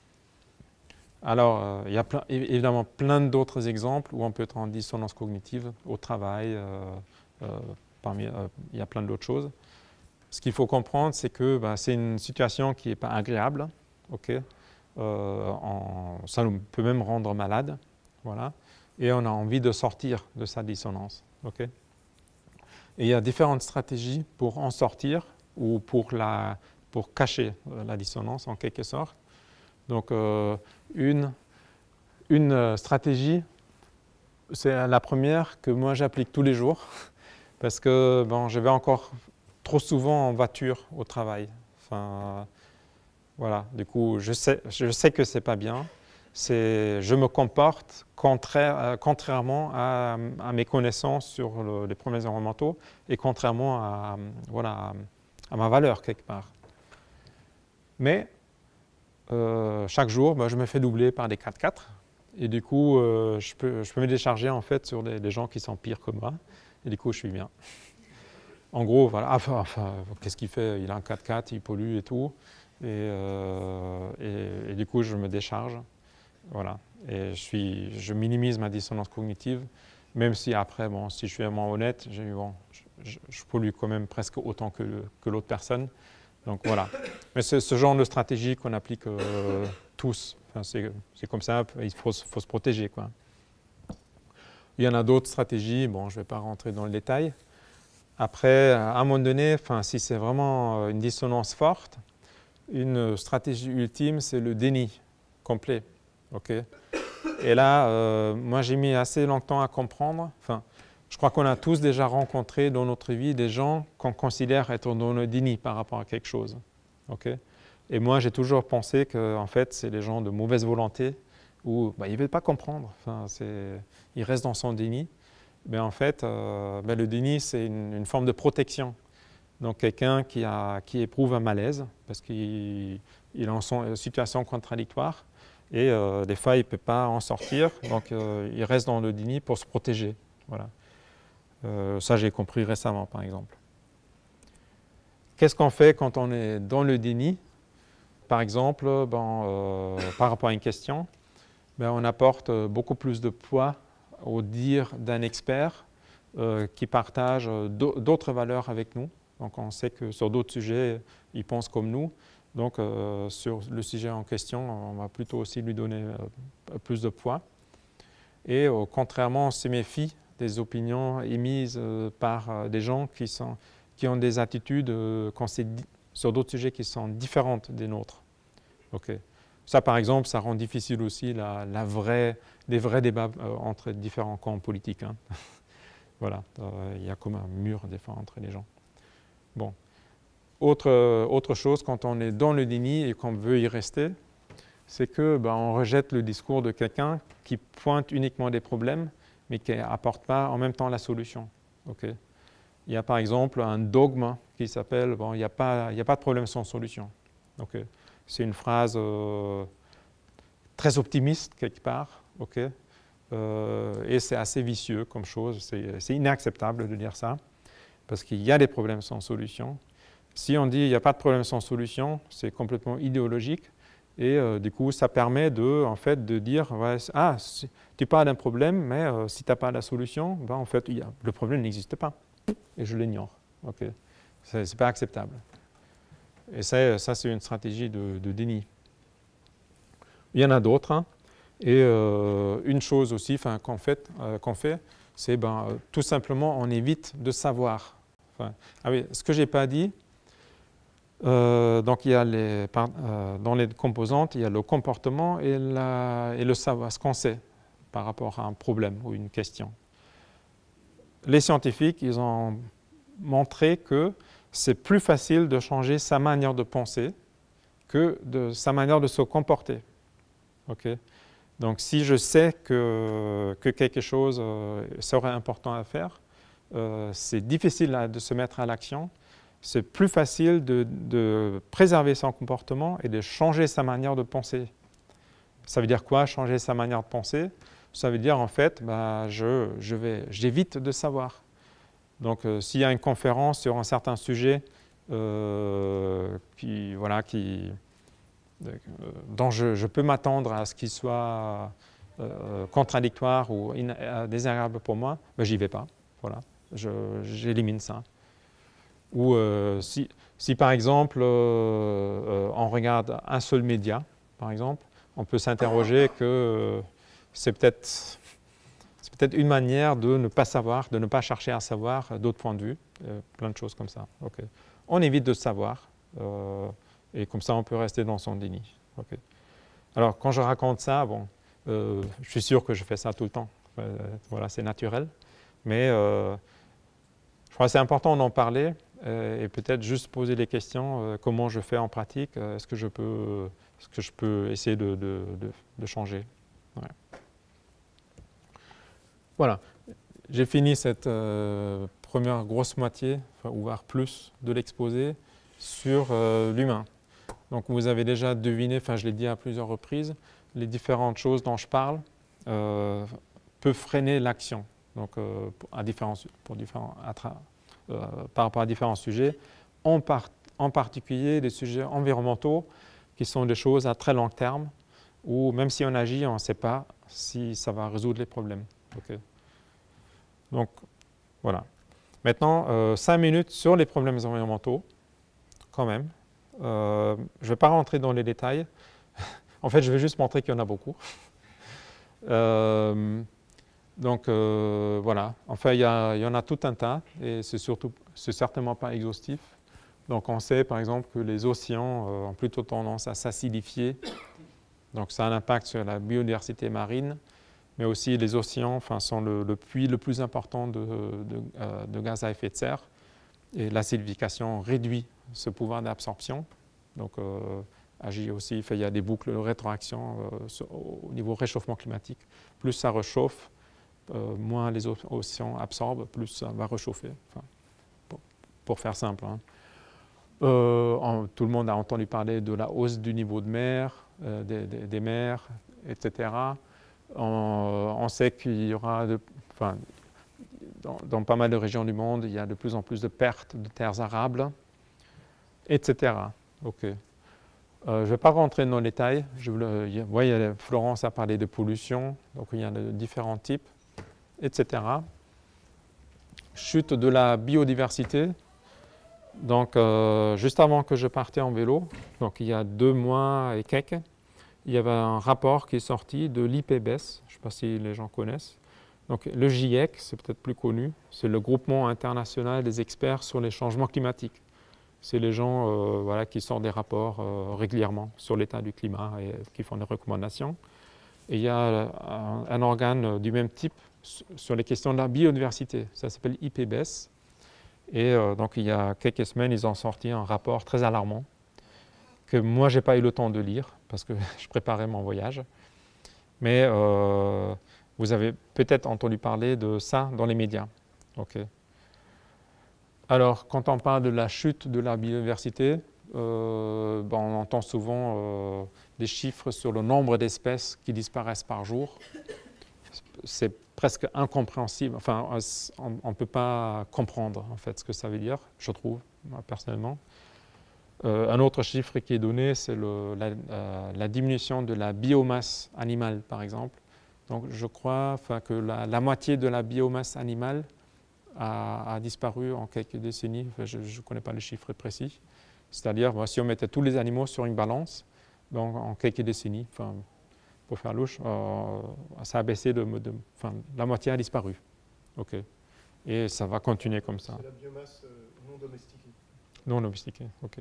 Alors, il y a évidemment plein d'autres exemples où on peut être en dissonance cognitive, au travail, il y a plein d'autres choses. Ce qu'il faut comprendre, c'est que c'est une situation qui n'est pas agréable. Okay. Ça peut même rendre malade. Voilà. Et on a envie de sortir de sa dissonance. Okay. Et il y a différentes stratégies pour en sortir ou pour cacher la dissonance en quelque sorte. Donc, une stratégie, c'est la première que moi j'applique tous les jours parce que je vais encore trop souvent en voiture au travail. Voilà, du coup, je sais que ce n'est pas bien. Je me comporte contrairement à mes connaissances sur les problèmes environnementaux et contrairement à ma valeur quelque part. Mais chaque jour, je me fais doubler par des 4x4 et du coup, je peux me décharger en fait sur des gens qui sont pires que moi et du coup, je suis bien. En gros, voilà, qu'est-ce qu'il fait? Il a un 4x4, il pollue et tout. Et du coup, je me décharge. Voilà. Et je minimise ma dissonance cognitive, même si après, si je suis vraiment honnête, je pollue quand même presque autant que l'autre personne. Donc voilà. Mais c'est ce genre de stratégie qu'on applique tous. C'est comme ça, il faut se protéger, quoi. Il y en a d'autres stratégies, je ne vais pas rentrer dans le détail. Après, à un moment donné, si c'est vraiment une dissonance forte, une stratégie ultime, c'est le déni complet. Okay. Et là, moi, j'ai mis assez longtemps à comprendre. Je crois qu'on a tous déjà rencontré dans notre vie des gens qu'on considère être dans le déni par rapport à quelque chose. Okay? Et moi, j'ai toujours pensé que en fait, c'est des gens de mauvaise volonté où ils ne veulent pas comprendre. Enfin, ils restent dans son déni. Mais en fait, le déni, c'est une forme de protection. Donc, quelqu'un qui éprouve un malaise parce qu'il est en une situation contradictoire et des fois, il ne peut pas en sortir. Donc, il reste dans le déni pour se protéger. Voilà. Ça, j'ai compris récemment, par exemple. Qu'est-ce qu'on fait quand on est dans le déni? Par exemple, par rapport à une question, on apporte beaucoup plus de poids au dire d'un expert qui partage d'autres valeurs avec nous. Donc, on sait que sur d'autres sujets, il pense comme nous. Donc, sur le sujet en question, on va plutôt aussi lui donner plus de poids. Et contrairement, on se méfie des opinions émises par des gens qui ont des attitudes sur d'autres sujets qui sont différentes des nôtres. Okay. Ça, par exemple, ça rend difficile aussi des vrais débats entre différents camps politiques. Hein. Voilà, il y a comme un mur des fois entre les gens. Bon. Autre chose, quand on est dans le déni et qu'on veut y rester, c'est qu'on rejette le discours de quelqu'un qui pointe uniquement des problèmes, mais qui n'apporte pas en même temps la solution. Okay. Il y a par exemple un dogme qui s'appelle il n'y a pas de problème sans solution. Okay. C'est une phrase très optimiste quelque part, okay. Et c'est assez vicieux comme chose. C'est inacceptable de dire ça, parce qu'il y a des problèmes sans solution. Si on dit il n'y a pas de problème sans solution, c'est complètement idéologique. Et du coup, ça permet de dire tu parles d'un problème, mais si tu n'as pas la solution, en fait, le problème n'existe pas. Et je l'ignore. Okay. Ce n'est pas acceptable. Et ça c'est une stratégie de déni. Il y en a d'autres. Hein. Et une chose aussi qu'on fait, c'est tout simplement, on évite de savoir. Ce que je n'ai pas dit, donc il y a dans les composantes, il y a le comportement et le savoir, ce qu'on sait par rapport à un problème ou une question. Les scientifiques, ils ont montré que c'est plus facile de changer sa manière de penser que sa manière de se comporter. Okay? Donc si je sais que quelque chose serait important à faire, c'est difficile de se mettre à l'action. C'est plus facile de préserver son comportement et de changer sa manière de penser. Ça veut dire quoi, changer sa manière de penser? Ça veut dire en fait, j'évite de savoir. Donc s'il y a une conférence sur un certain sujet dont je peux m'attendre à ce qu'il soit contradictoire ou désagréable pour moi, j'y vais pas. Voilà, j'élimine ça. Ou si par exemple on regarde un seul média, par exemple, on peut s'interroger que c'est peut-être une manière de ne pas savoir, de ne pas chercher à savoir d'autres points de vue, plein de choses comme ça. Okay. On évite de savoir et comme ça on peut rester dans son déni. Okay. Alors quand je raconte ça, je suis sûr que je fais ça tout le temps. Voilà, c'est naturel. Mais je crois que c'est important d'en parler et peut-être juste poser les questions, comment je fais en pratique, est-ce que je peux essayer de changer. Ouais. Voilà, j'ai fini cette première grosse moitié, voire plus, de l'exposé sur l'humain. Donc vous avez déjà deviné, je l'ai dit à plusieurs reprises, les différentes choses dont je parle peuvent freiner l'action. Donc par rapport à différents sujets, en particulier des sujets environnementaux qui sont des choses à très long terme où même si on agit, on ne sait pas si ça va résoudre les problèmes. Okay. Donc voilà. Maintenant, 5 minutes sur les problèmes environnementaux, quand même. Je ne vais pas rentrer dans les détails. En fait, je vais juste montrer qu'il y en a beaucoup. Donc voilà, enfin il y en a tout un tas et c'est certainement pas exhaustif. Donc on sait par exemple que les océans ont plutôt tendance à s'acidifier. Donc ça a un impact sur la biodiversité marine mais aussi les océans sont le puits le plus important de gaz à effet de serre. Et l'acidification réduit ce pouvoir d'absorption. Donc, agit aussi, il y a des boucles de rétroaction au niveau réchauffement climatique. Plus ça réchauffe, moins les océans absorbent, plus ça va réchauffer. Pour faire simple. Hein. Tout le monde a entendu parler de la hausse du niveau de mer, des mers, etc. On sait qu'il y aura, dans pas mal de régions du monde, il y a de plus en plus de pertes de terres arables, etc. Ok. Je ne vais pas rentrer dans les détails. Florence a parlé de pollution, donc il y a de différents types, etc. Chute de la biodiversité. Donc, juste avant que je partais en vélo, donc il y a 2 mois et quelques, il y avait un rapport qui est sorti de l'IPBES, je ne sais pas si les gens connaissent. Donc, le GIEC, c'est peut-être plus connu, c'est le groupement international des experts sur les changements climatiques. C'est les gens qui sortent des rapports régulièrement sur l'état du climat et qui font des recommandations. Et il y a un organe du même type sur les questions de la biodiversité, ça s'appelle IPBES. Et donc, il y a quelques semaines, ils ont sorti un rapport très alarmant que moi, je n'ai pas eu le temps de lire parce que je préparais mon voyage. Mais vous avez peut-être entendu parler de ça dans les médias. Okay. Alors, quand on parle de la chute de la biodiversité, on entend souvent des chiffres sur le nombre d'espèces qui disparaissent par jour. C'est presque incompréhensible. Enfin, on ne peut pas comprendre en fait ce que ça veut dire, je trouve, moi, personnellement. Un autre chiffre qui est donné, c'est la diminution de la biomasse animale, par exemple. Donc, je crois que la moitié de la biomasse animale a disparu en quelques décennies. Enfin, je ne connais pas les chiffres précis. C'est-à-dire, si on mettait tous les animaux sur une balance, donc en quelques décennies, pour faire louche, ça a baissé la moitié a disparu. Ok. Et ça va continuer comme ça. C'est la biomasse non domestiquée. Non domestiquée, ok.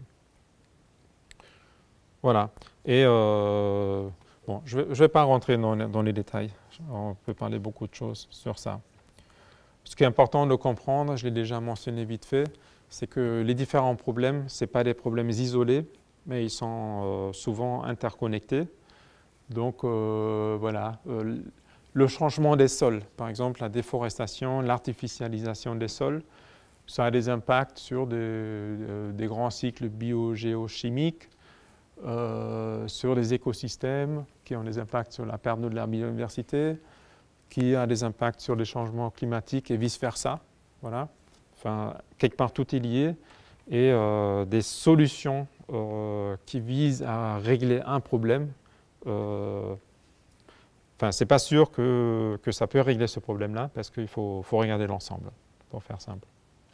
Voilà. Et bon, je ne vais pas rentrer dans les détails. On peut parler beaucoup de choses sur ça. Ce qui est important de comprendre, je l'ai déjà mentionné vite fait, c'est que les différents problèmes, ce n'est pas des problèmes isolés, mais ils sont souvent interconnectés. Donc voilà, le changement des sols, par exemple la déforestation, l'artificialisation des sols, ça a des impacts sur des grands cycles biogéochimiques, sur les écosystèmes qui ont des impacts sur la perte de la biodiversité, qui a des impacts sur les changements climatiques et vice-versa. Voilà. Enfin, quelque part, tout est lié. Et des solutions qui visent à régler un problème, ce n'est pas sûr que ça peut régler ce problème-là, parce qu'il faut regarder l'ensemble, pour faire simple.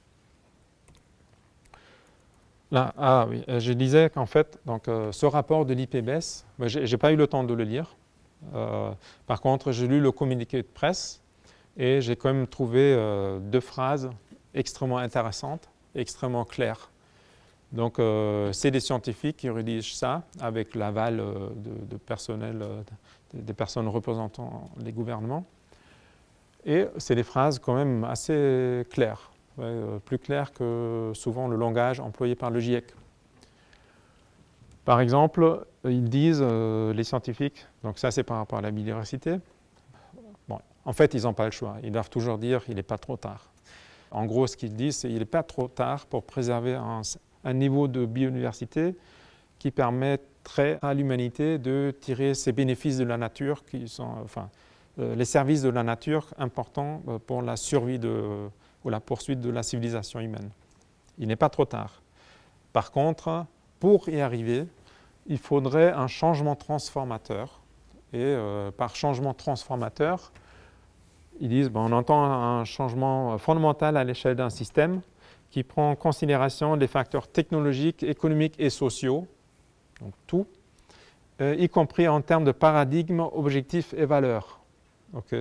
Là, oui, je disais qu'en fait, donc, ce rapport de l'IPBES, je n'ai pas eu le temps de le lire. Par contre, j'ai lu le communiqué de presse et j'ai quand même trouvé 2 phrases extrêmement intéressantes, extrêmement claires. Donc, c'est des scientifiques qui rédigent ça avec l'aval de personnel, des personnes représentant les gouvernements. Et c'est des phrases quand même assez claires, plus claires que souvent le langage employé par le GIEC. Par exemple, ils disent, les scientifiques, donc ça c'est par rapport à la biodiversité, bon, en fait ils n'ont pas le choix, ils doivent toujours dire il n'est pas trop tard. En gros, ce qu'ils disent, c'est qu'il n'est pas trop tard pour préserver un niveau de biodiversité qui permettrait à l'humanité de tirer ses bénéfices de la nature, qui sont, les services de la nature importants pour la survie ou la poursuite de la civilisation humaine. Il n'est pas trop tard. Par contre, pour y arriver, il faudrait un changement transformateur. Et par changement transformateur, ils disent on entend un changement fondamental à l'échelle d'un système qui prend en considération les facteurs technologiques, économiques et sociaux, donc tout, y compris en termes de paradigme, objectifs et valeurs. Okay.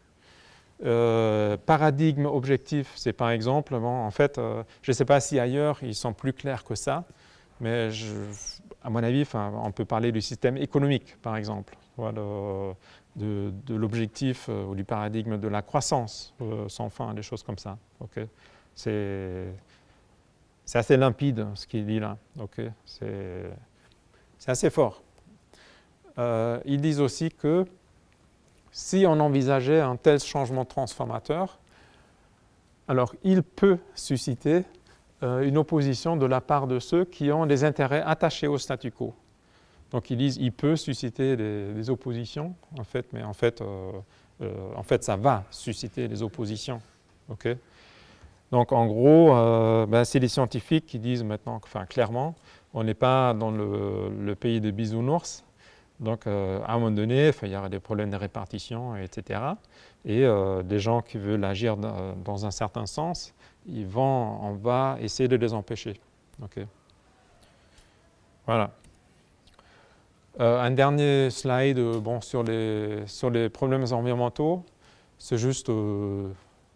Paradigme, objectif, c'est par exemple, en fait, je ne sais pas si ailleurs ils sont plus clairs que ça, mais à mon avis, on peut parler du système économique, par exemple. Voilà, de l'objectif ou du paradigme de la croissance sans fin, des choses comme ça. Okay. C'est assez limpide ce qu'il dit là. Okay. C'est assez fort. Ils disent aussi que si on envisageait un tel changement transformateur, alors il peut susciter une opposition de la part de ceux qui ont des intérêts attachés au statu quo. Donc ils disent qu'il peut susciter des oppositions, en fait, mais en fait, ça va susciter des oppositions. Okay. Donc en gros, c'est les scientifiques qui disent maintenant, enfin clairement, on n'est pas dans le pays des bisounours. Donc à un moment donné, il y aura des problèmes de répartition, etc. Et des gens qui veulent agir dans un certain sens, on va essayer de les empêcher. Okay. Voilà. Un dernier slide sur les problèmes environnementaux. C'est juste, je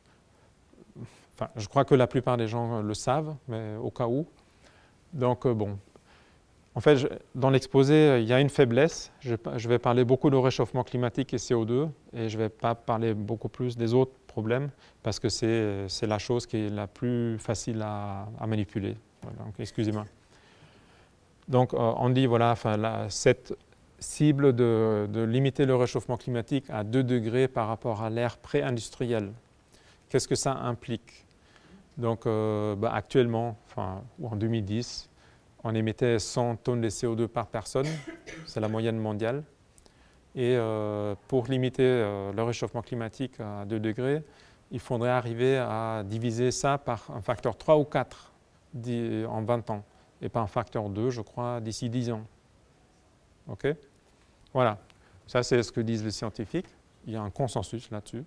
crois que la plupart des gens le savent, mais au cas où. Donc en fait, dans l'exposé, il y a une faiblesse. Je vais parler beaucoup de réchauffement climatique et CO2, et je ne vais pas parler beaucoup plus des autres problèmes, parce que c'est la chose qui est la plus facile à manipuler. Donc, excusez-moi. Donc, on dit, voilà, cette cible de limiter le réchauffement climatique à 2 degrés par rapport à l'ère pré-industrielle. Qu'est-ce que ça implique? Donc, actuellement, ou en 2010, on émettait 100 tonnes de CO2 par personne, c'est la moyenne mondiale. Et pour limiter le réchauffement climatique à 2 degrés, il faudrait arriver à diviser ça par un facteur 3 ou 4 en 20 ans, et pas un facteur 2, je crois, d'ici 10 ans. OK? Voilà, ça c'est ce que disent les scientifiques, il y a un consensus là-dessus.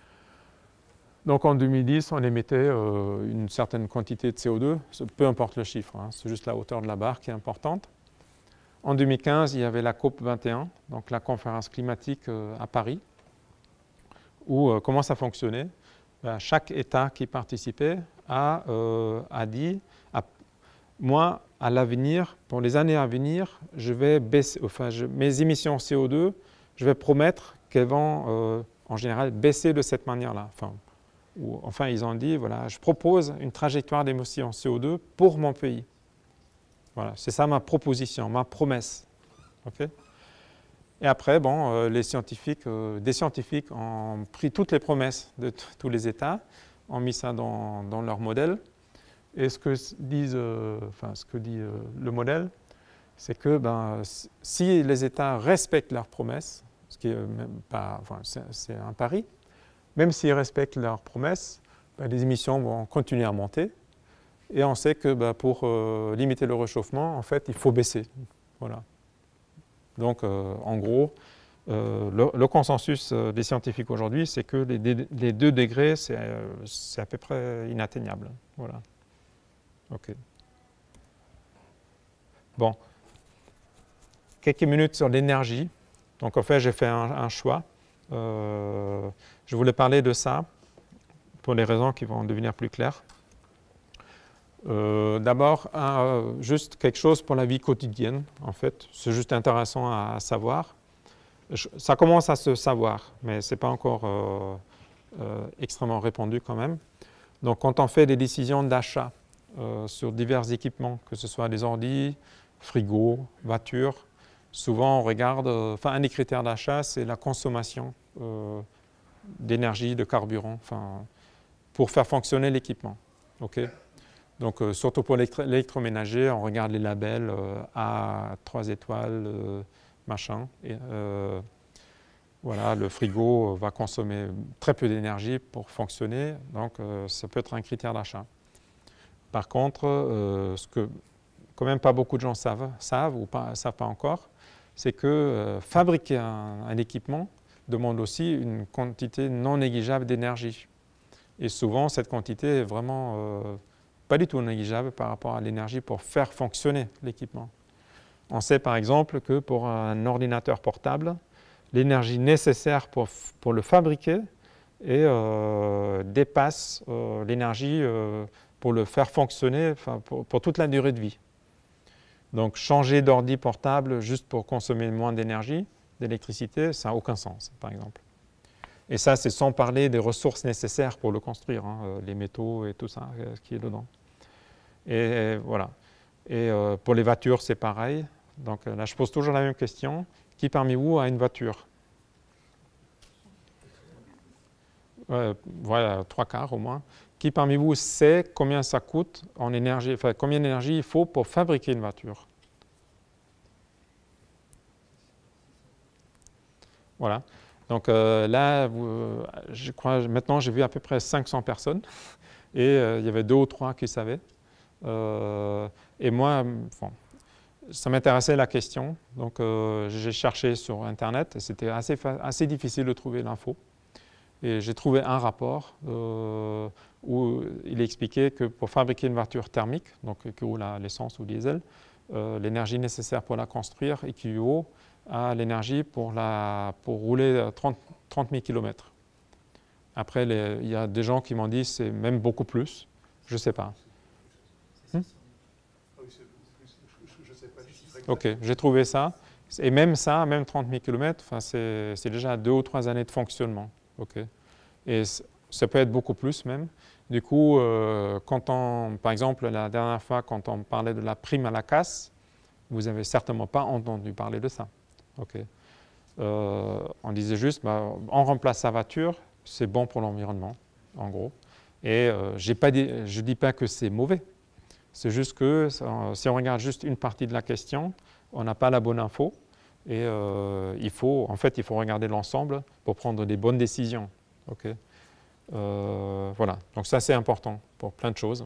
Donc en 2010, on émettait une certaine quantité de CO2, peu importe le chiffre, hein, c'est juste la hauteur de la barre qui est importante. En 2015, il y avait la COP 21, donc la conférence climatique à Paris, où comment ça fonctionnait? Chaque État qui participait a dit, moi, à l'avenir, pour les années à venir, je vais baisser, mes émissions CO2, je vais promettre qu'elles vont en général baisser de cette manière-là. Enfin, ils ont dit, voilà, je propose une trajectoire d'émissions CO2 pour mon pays. Voilà, c'est ça ma proposition, ma promesse. Okay. Et après, des scientifiques ont pris toutes les promesses de tous les États, ont mis ça dans leur modèle. Et ce que dit le modèle, c'est que si les États respectent leurs promesses, ce qui est même pas, c'est un pari, même s'ils respectent leurs promesses, les émissions vont continuer à monter. Et on sait que pour limiter le réchauffement, en fait, il faut baisser. Voilà. Donc, en gros, le consensus des scientifiques aujourd'hui, c'est que les 2 degrés, c'est à peu près inatteignable. Voilà. OK. Bon. Quelques minutes sur l'énergie. Donc, en fait, j'ai fait un choix. Je voulais parler de ça pour des raisons qui vont devenir plus claires. D'abord, juste quelque chose pour la vie quotidienne, en fait. C'est juste intéressant à savoir. Ça commence à se savoir, mais ce n'est pas encore extrêmement répandu quand même. Donc, quand on fait des décisions d'achat sur divers équipements, que ce soit des ordi, frigos, voitures, souvent on regarde, un des critères d'achat, c'est la consommation d'énergie, de carburant, pour faire fonctionner l'équipement. Okay. Donc, surtout pour l'électroménager, on regarde les labels A, 3 étoiles, machin. Et, voilà, le frigo va consommer très peu d'énergie pour fonctionner, donc ça peut être un critère d'achat. Par contre, ce que quand même pas beaucoup de gens savent ou savent pas encore, c'est que fabriquer un équipement demande aussi une quantité non négligeable d'énergie. Et souvent, cette quantité est vraiment pas du tout négligeable par rapport à l'énergie pour faire fonctionner l'équipement. On sait par exemple que pour un ordinateur portable, l'énergie nécessaire pour le fabriquer dépasse l'énergie pour le faire fonctionner pour toute la durée de vie. Donc changer d'ordi portable juste pour consommer moins d'énergie, d'électricité, ça n'a aucun sens, par exemple. Et ça, c'est sans parler des ressources nécessaires pour le construire, hein, les métaux et tout ça qui est dedans. Et voilà. Et pour les voitures, c'est pareil. Donc là, je pose toujours la même question. Qui parmi vous a une voiture? Voilà, 3/4 au moins. Qui parmi vous sait combien ça coûte en énergie, enfin combien d'énergie il faut pour fabriquer une voiture? Voilà. Donc là, je crois, maintenant j'ai vu à peu près 500 personnes et il y avait 2 ou 3 qui savaient. Et moi, bon, ça m'intéressait la question, donc j'ai cherché sur Internet et c'était assez difficile de trouver l'info. Et j'ai trouvé un rapport où il expliquait que pour fabriquer une voiture thermique, donc qui roule à l'essence ou diesel, l'énergie nécessaire pour la construire équivaut à l'énergie pour rouler 30 000 km. Après, il y a des gens qui m'ont dit que c'est même beaucoup plus. Je ne sais pas. Je sais pas les chiffres exacts. Ok, j'ai trouvé ça. Et même ça, même 30 000 km, c'est déjà 2 ou 3 années de fonctionnement. Okay. Et ça peut être beaucoup plus même. Du coup, par exemple, la dernière fois, quand on parlait de la prime à la casse, vous n'avez certainement pas entendu parler de ça. Okay. On disait juste, on remplace sa voiture, c'est bon pour l'environnement, en gros. Et je ne dis pas que c'est mauvais. C'est juste que si on regarde juste une partie de la question, on n'a pas la bonne info. Et il faut regarder l'ensemble pour prendre des bonnes décisions. Okay. Voilà, donc ça c'est important pour plein de choses.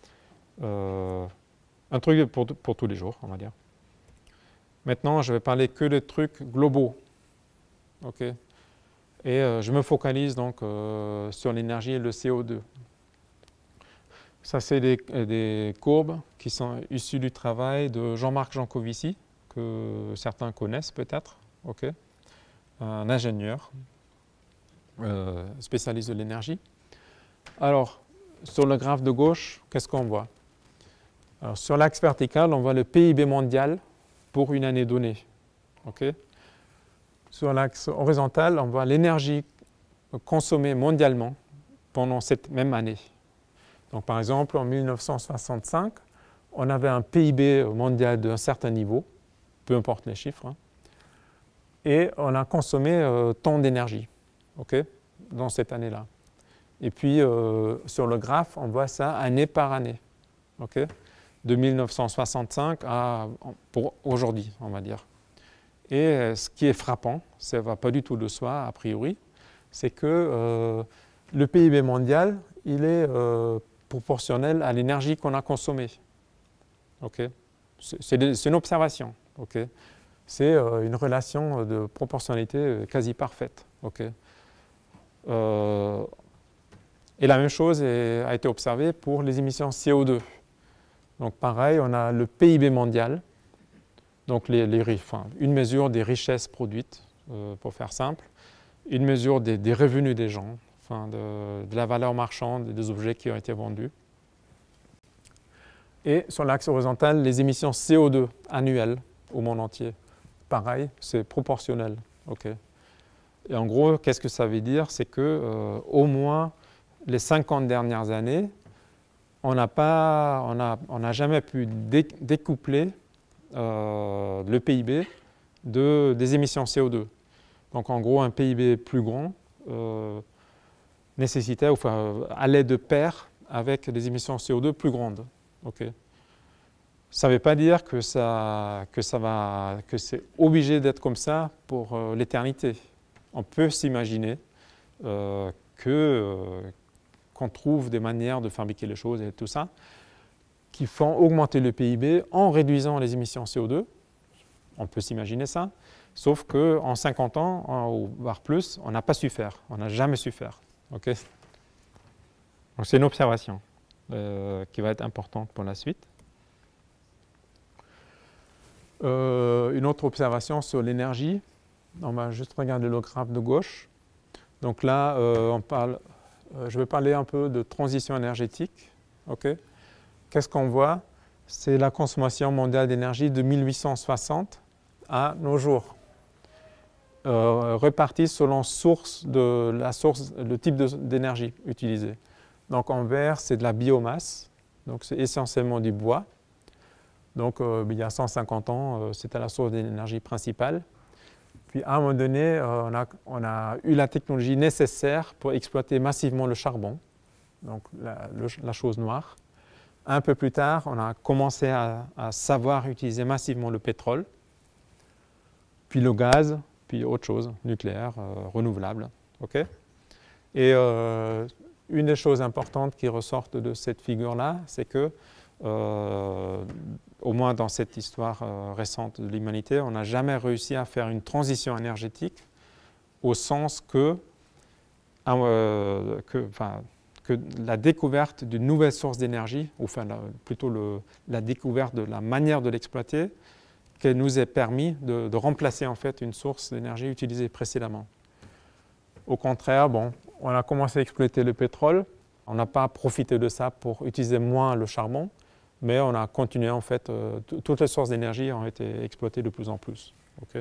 Un truc pour tous les jours, on va dire. Maintenant, je vais parler que de trucs globaux. Okay. Et je me focalise donc sur l'énergie et le CO2. Ça, c'est des courbes qui sont issues du travail de Jean-Marc Jancovici, que certains connaissent peut-être, okay. Un ingénieur spécialiste de l'énergie. Alors, sur le graphe de gauche, qu'est-ce qu'on voit? Alors, sur l'axe vertical, on voit le PIB mondial pour une année donnée. Okay. Sur l'axe horizontal, on voit l'énergie consommée mondialement pendant cette même année. Donc, par exemple, en 1965, on avait un PIB mondial d'un certain niveau, peu importe les chiffres, hein, et on a consommé tant d'énergie, okay, dans cette année-là. Et puis, sur le graphe, on voit ça année par année, okay, de 1965 pour aujourd'hui, on va dire. Et ce qui est frappant, ça ne va pas du tout de soi, a priori, c'est que le PIB mondial, il est proportionnel à l'énergie qu'on a consommée. Okay. C'est une observation. Okay. C'est une relation de proportionnalité quasi parfaite. Okay. Et la même chose a été observée pour les émissions CO2. Donc pareil, on a le PIB mondial, donc une mesure des richesses produites, pour faire simple, une mesure des revenus des gens, de la valeur marchande des objets qui ont été vendus. Et sur l'axe horizontal, les émissions CO2 annuelles au monde entier. Pareil, c'est proportionnel. Okay. Et en gros, qu'est-ce que ça veut dire? C'est qu'au moins les 50 dernières années, on n'a jamais pu découpler le PIB des émissions CO2. Donc en gros, un PIB plus grand allait de pair avec des émissions CO2 plus grandes. Okay. Ça ne veut pas dire que c'est obligé d'être comme ça pour l'éternité. On peut s'imaginer qu'on trouve des manières de fabriquer les choses et tout ça qui font augmenter le PIB en réduisant les émissions CO2. On peut s'imaginer ça, sauf qu'en 50 ans, voire plus, on n'a pas su faire. On n'a jamais su faire. Okay. Donc c'est une observation qui va être importante pour la suite. Une autre observation sur l'énergie. On va juste regarder le graphe de gauche. Donc là, je vais parler un peu de transition énergétique. Okay. Qu'est-ce qu'on voit? C'est la consommation mondiale d'énergie de 1860 à nos jours. répartis selon le type d'énergie utilisée. Donc en vert, c'est de la biomasse, donc c'est essentiellement du bois. Donc il y a 150 ans, c'était la source d'énergie principale. Puis à un moment donné, on a eu la technologie nécessaire pour exploiter massivement le charbon, donc la chose noire. Un peu plus tard, on a commencé à savoir utiliser massivement le pétrole, puis le gaz, puis autre chose, nucléaire, renouvelable. Okay. Et une des choses importantes qui ressortent de cette figure-là, c'est que, au moins dans cette histoire récente de l'humanité, on n'a jamais réussi à faire une transition énergétique au sens que la découverte d'une nouvelle source d'énergie, ou enfin plutôt la découverte de la manière de l'exploiter, qui nous ait permis de remplacer en fait une source d'énergie utilisée précédemment. Au contraire, on a commencé à exploiter le pétrole, on n'a pas profité de ça pour utiliser moins le charbon, mais on a continué en fait, toutes les sources d'énergie ont été exploitées de plus en plus. Okay.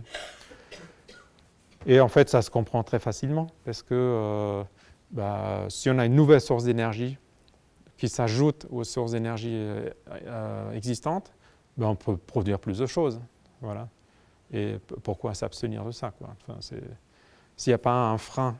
Et en fait, ça se comprend très facilement, parce que si on a une nouvelle source d'énergie qui s'ajoute aux sources d'énergie existantes, on peut produire plus de choses. Voilà. Et pourquoi s'abstenir de ça, quoi. Enfin, s'il n'y a pas un frein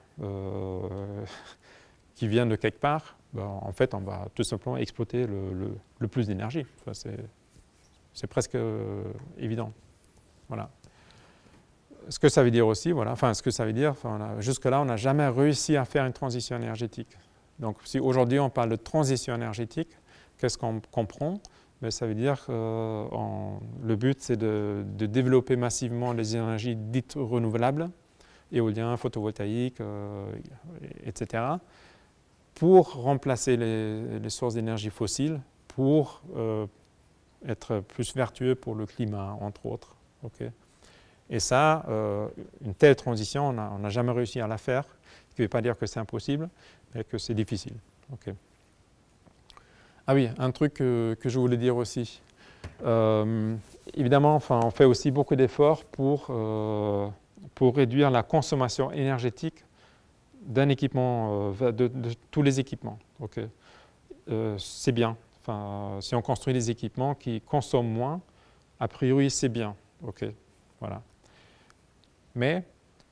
qui vient de quelque part, en fait, on va tout simplement exploiter le plus d'énergie. Enfin, c'est presque évident. Voilà. Ce que ça veut dire aussi, jusque-là, on n'a jamais réussi à faire une transition énergétique. Donc, si aujourd'hui on parle de transition énergétique, qu'est-ce qu'on comprend? Ça veut dire que le but, c'est de développer massivement les énergies dites renouvelables, éolien, photovoltaïque, etc., pour remplacer les sources d'énergie fossiles, pour être plus vertueux pour le climat, entre autres. Okay. Et ça, une telle transition, on n'a jamais réussi à la faire, ce qui ne veut pas dire que c'est impossible, mais que c'est difficile. Okay. Ah oui, un truc que je voulais dire aussi. Évidemment, on fait aussi beaucoup d'efforts pour réduire la consommation énergétique d'un équipement, de tous les équipements. Okay. C'est bien. Si on construit des équipements qui consomment moins, a priori, c'est bien. Okay. Voilà. Mais,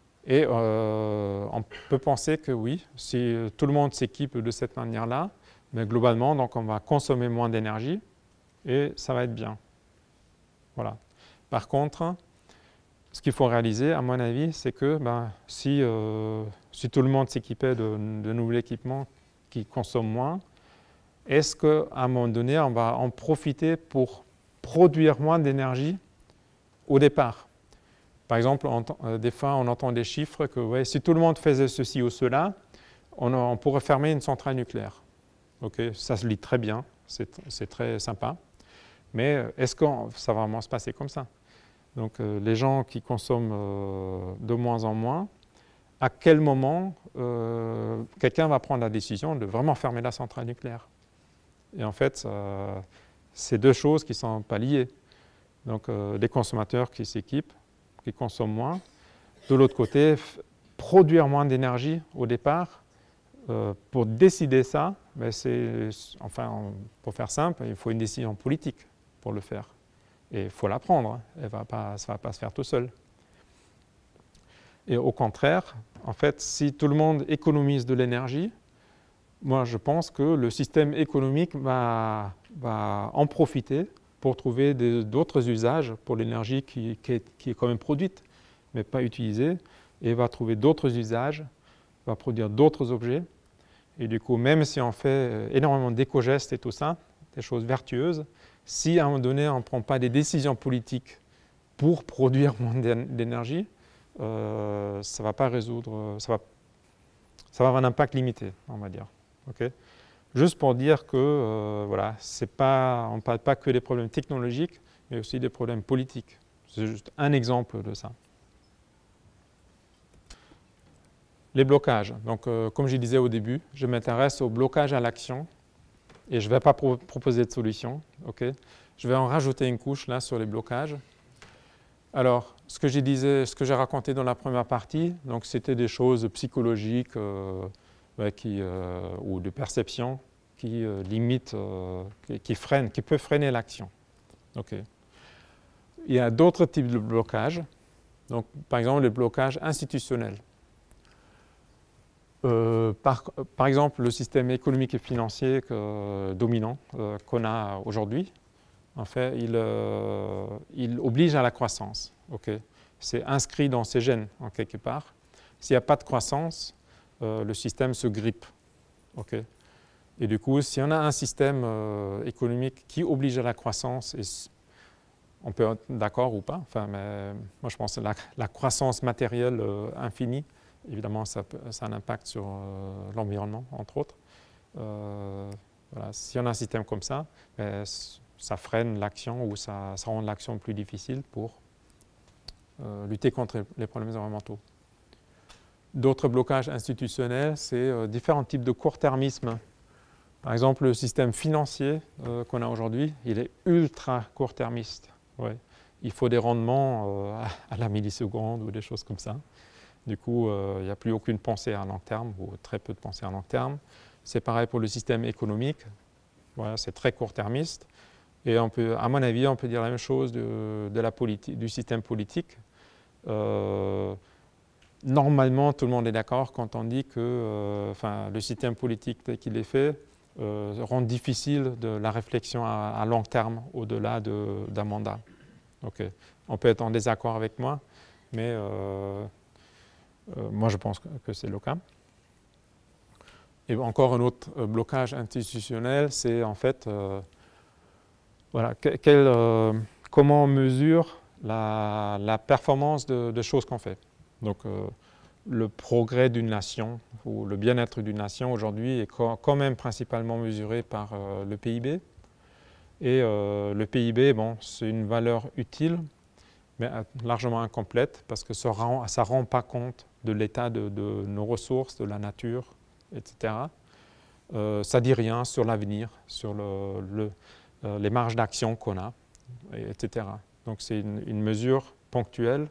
on peut penser que oui, si tout le monde s'équipe de cette manière-là, mais globalement, donc on va consommer moins d'énergie et ça va être bien. Voilà. Par contre, ce qu'il faut réaliser, à mon avis, c'est que si tout le monde s'équipait de nouveaux équipements qui consomment moins, est-ce qu'à un moment donné, on va en profiter pour produire moins d'énergie au départ? Par exemple, des fois, on entend des chiffres que si tout le monde faisait ceci ou cela, on pourrait fermer une centrale nucléaire. Okay, ça se lit très bien, c'est très sympa, mais est-ce que ça va vraiment se passer comme ça? Donc les gens qui consomment de moins en moins, à quel moment quelqu'un va prendre la décision de vraiment fermer la centrale nucléaire? Et en fait, c'est deux choses qui ne sont pas liées. Donc les consommateurs qui s'équipent, qui consomment moins, de l'autre côté, produire moins d'énergie au départ. Pour décider ça, pour faire simple, il faut une décision politique pour le faire. Et il faut la prendre, ça ne va pas se faire tout seul. Et au contraire, en fait, si tout le monde économise de l'énergie, moi je pense que le système économique va en profiter pour trouver d'autres usages pour l'énergie qui est quand même produite, mais pas utilisée, et va trouver d'autres usages, va produire d'autres objets. Et du coup, même si on fait énormément d'éco-gestes et tout ça, des choses vertueuses, si à un moment donné, on ne prend pas des décisions politiques pour produire moins d'énergie, ça ne va pas résoudre, ça va avoir un impact limité, on va dire. Okay. Juste pour dire que, on ne parle pas que des problèmes technologiques, mais aussi des problèmes politiques. C'est juste un exemple de ça. Les blocages. Donc, comme je disais au début, je m'intéresse au blocage à l'action et je ne vais pas proposer de solution. Okay. Je vais en rajouter une couche là sur les blocages. Alors, ce que j'ai raconté dans la première partie, donc c'était des choses psychologiques ou de perception qui limitent, qui peuvent freiner l'action. Okay. Il y a d'autres types de blocages. Donc, par exemple, les blocages institutionnels. Par exemple, le système économique et financier dominant qu'on a aujourd'hui, en fait, il oblige à la croissance. Okay. C'est inscrit dans ses gènes, en quelque part. S'il n'y a pas de croissance, le système se grippe. Okay. Et du coup, si on a un système économique qui oblige à la croissance, et on peut être d'accord ou pas, enfin, mais moi je pense que la croissance matérielle infinie, évidemment, ça a un impact sur l'environnement, entre autres. Voilà. Si on a un système comme ça, ça freine l'action ou ça rend l'action plus difficile pour lutter contre les problèmes environnementaux. D'autres blocages institutionnels, c'est différents types de court-termisme. Par exemple, le système financier qu'on a aujourd'hui, il est ultra court-termiste. Ouais. Il faut des rendements à la milliseconde ou des choses comme ça. Du coup, il n'y a plus aucune pensée à long terme ou très peu de pensée à long terme. C'est pareil pour le système économique. Voilà, c'est très court-termiste. Et à mon avis, on peut dire la même chose du système politique. Normalement, tout le monde est d'accord quand on dit que le système politique tel qu'il est fait rend difficile la réflexion à long terme au-delà d'un mandat. Okay. On peut être en désaccord avec moi, mais moi je pense que c'est le cas. Et encore un autre blocage institutionnel, c'est en fait voilà, comment on mesure la performance de choses qu'on fait. Donc le progrès d'une nation ou le bien-être d'une nation aujourd'hui est quand même principalement mesuré par le PIB. Et le PIB, bon, c'est une valeur utile, mais largement incomplète parce que ça ne rend pas compte de l'état de nos ressources, de la nature, etc. Ça ne dit rien sur l'avenir, sur les marges d'action qu'on a, etc. Donc c'est une mesure ponctuelle,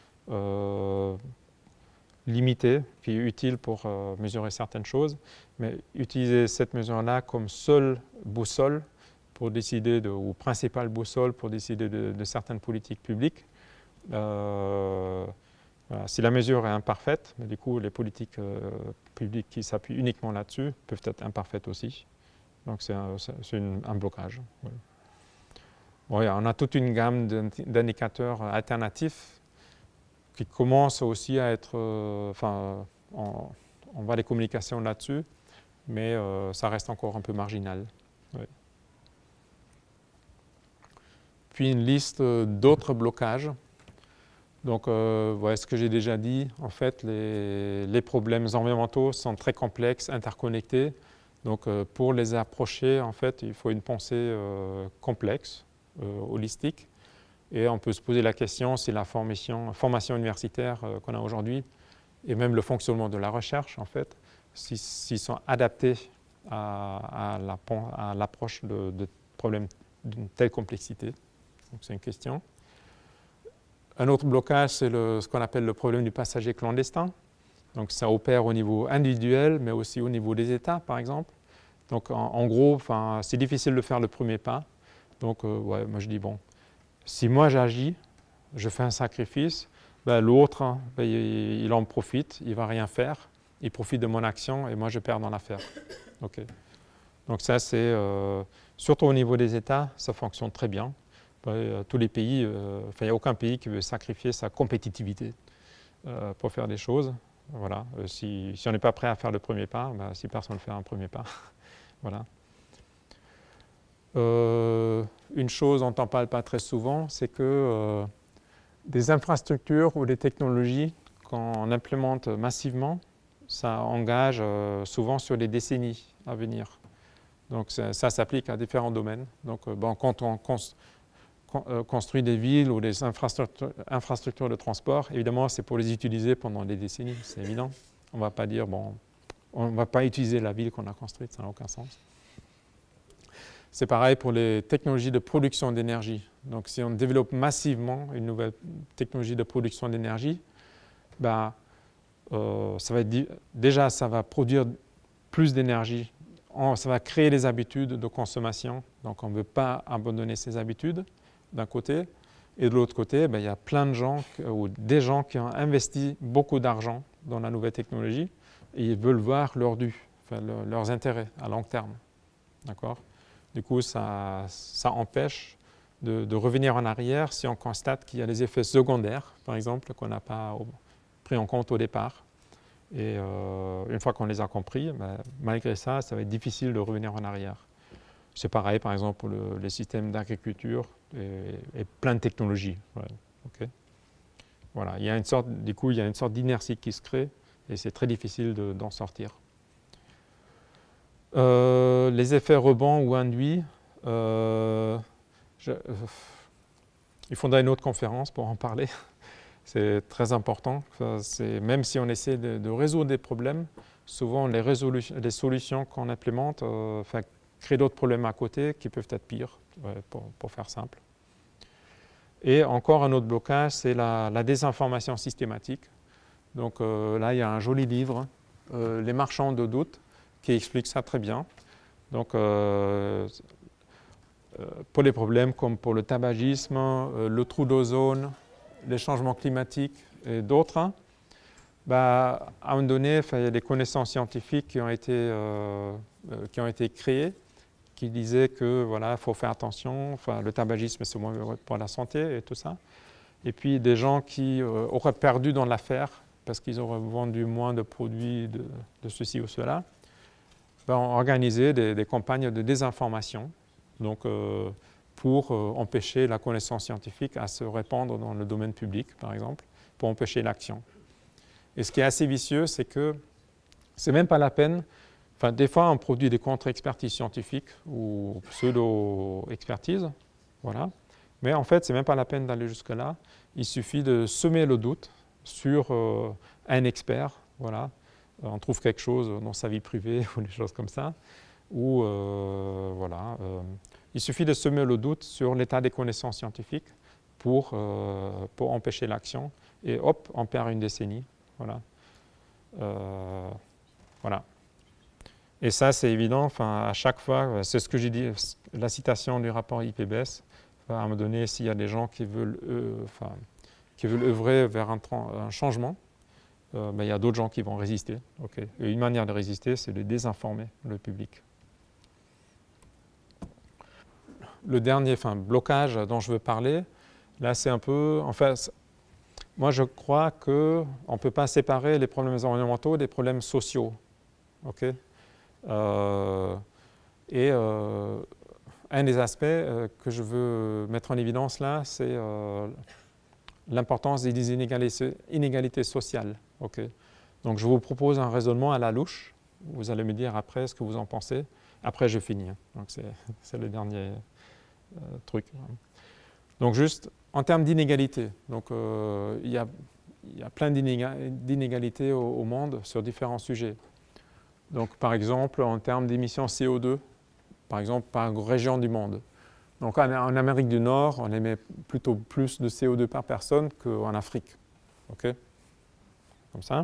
limitée, qui est utile pour mesurer certaines choses, mais utiliser cette mesure-là comme seule boussole pour décider ou principale boussole pour décider de certaines politiques publiques. Voilà. Si la mesure est imparfaite, mais du coup les politiques publiques qui s'appuient uniquement là-dessus peuvent être imparfaites aussi. Donc c'est un blocage. Voilà. Bon, on a toute une gamme d'indicateurs alternatifs qui commencent aussi à être... on voit des communications là-dessus, mais ça reste encore un peu marginal. Ouais. Puis une liste d'autres blocages. Donc, voilà ce que j'ai déjà dit. En fait, les problèmes environnementaux sont très complexes, interconnectés. Donc, pour les approcher, en fait, il faut une pensée complexe, holistique. Et on peut se poser la question si la formation universitaire qu'on a aujourd'hui, et même le fonctionnement de la recherche, en fait, s'ils sont adaptés à l'approche de problèmes d'une telle complexité. Donc, c'est une question. Un autre blocage, c'est ce qu'on appelle le problème du passager clandestin. Donc, ça opère au niveau individuel, mais aussi au niveau des États, par exemple. Donc, en gros, c'est difficile de faire le premier pas. Donc, ouais, moi, je dis, bon, si moi, j'agis, je fais un sacrifice, ben, l'autre, il en profite, il ne va rien faire, il profite de mon action et moi, je perds dans l'affaire. Okay. Donc, ça, c'est, surtout au niveau des États, ça fonctionne très bien. Tous les pays, il n'y a aucun pays qui veut sacrifier sa compétitivité pour faire des choses. Voilà. Si on n'est pas prêt à faire le premier pas, ben, si personne ne fait un premier pas, voilà. Une chose dont on ne parle pas très souvent, c'est que des infrastructures ou des technologies, quand on implémente massivement, ça engage souvent sur des décennies à venir. Donc ça s'applique à différents domaines. Donc bon, quand on construit des villes ou des infrastructures de transport, évidemment, c'est pour les utiliser pendant des décennies, c'est évident. On ne va pas dire, bon, on ne va pas utiliser la ville qu'on a construite, ça n'a aucun sens. C'est pareil pour les technologies de production d'énergie. Donc si on développe massivement une nouvelle technologie de production d'énergie, ben, déjà ça va produire plus d'énergie, ça va créer des habitudes de consommation, donc on ne veut pas abandonner ces habitudes d'un côté, et de l'autre côté, ben, il y a plein de gens, ou des gens qui ont investi beaucoup d'argent dans la nouvelle technologie, et ils veulent voir leur dû, enfin, leurs intérêts à long terme. D'accord ? Du coup, ça empêche de revenir en arrière si on constate qu'il y a des effets secondaires, par exemple, qu'on n'a pas pris en compte au départ. Et une fois qu'on les a compris, ben, malgré ça, ça va être difficile de revenir en arrière. C'est pareil, par exemple, pour les systèmes d'agriculture et plein de technologies. Ouais. Okay. Voilà. Du coup, il y a une sorte d'inertie qui se crée et c'est très difficile d'en sortir. Les effets rebonds ou induits, il faudra une autre conférence pour en parler. C'est très important. Même si on essaie de résoudre des problèmes, souvent les solutions qu'on implémente créent d'autres problèmes à côté qui peuvent être pires, pour faire simple. Et encore un autre blocage, c'est la désinformation systématique. Donc là, il y a un joli livre, Les marchands de doute, qui explique ça très bien. Donc, pour les problèmes comme pour le tabagisme, le trou d'ozone, les changements climatiques et d'autres, à un moment donné, il y a des connaissances scientifiques qui ont été créées, qui disaient que voilà, faut faire attention, le tabagisme c'est bon pour la santé et tout ça. Et puis des gens qui auraient perdu dans l'affaire parce qu'ils auraient vendu moins de produits de ceci ou cela, ont organisé des campagnes de désinformation, donc pour empêcher la connaissance scientifique à se répandre dans le domaine public, par exemple, pour empêcher l'action. Et ce qui est assez vicieux, c'est que c'est même pas la peine. Enfin, des fois, on produit des contre-expertises scientifiques ou pseudo-expertises, voilà. Mais en fait, c'est même pas la peine d'aller jusque-là. Il suffit de semer le doute sur un expert, voilà. On trouve quelque chose dans sa vie privée ou des choses comme ça, ou voilà. Il suffit de semer le doute sur l'état des connaissances scientifiques pour empêcher l'action, et hop, on perd une décennie, voilà. Voilà. Et ça, c'est évident, à chaque fois, c'est ce que j'ai dit, la citation du rapport IPBES, à un moment donné, s'il y a des gens qui veulent œuvrer vers un changement, il y a d'autres gens qui vont résister. Okay. Et une manière de résister, c'est de désinformer le public. Le dernier blocage dont je veux parler, là, c'est un peu... moi, je crois qu'on ne peut pas séparer les problèmes environnementaux des problèmes sociaux. Okay. Un des aspects que je veux mettre en évidence là, c'est l'importance des inégalités sociales. Okay. Donc je vous propose un raisonnement à la louche. Vous allez me dire après ce que vous en pensez. Après, je finis. Donc c'est le dernier truc. Donc juste en termes d'inégalités. Donc il y a plein d'inégalités au monde sur différents sujets. Donc, par exemple, en termes d'émissions CO2, par exemple, par région du monde. Donc, en Amérique du Nord, on émet plutôt plus de CO2 par personne qu'en Afrique. Okay. Comme ça.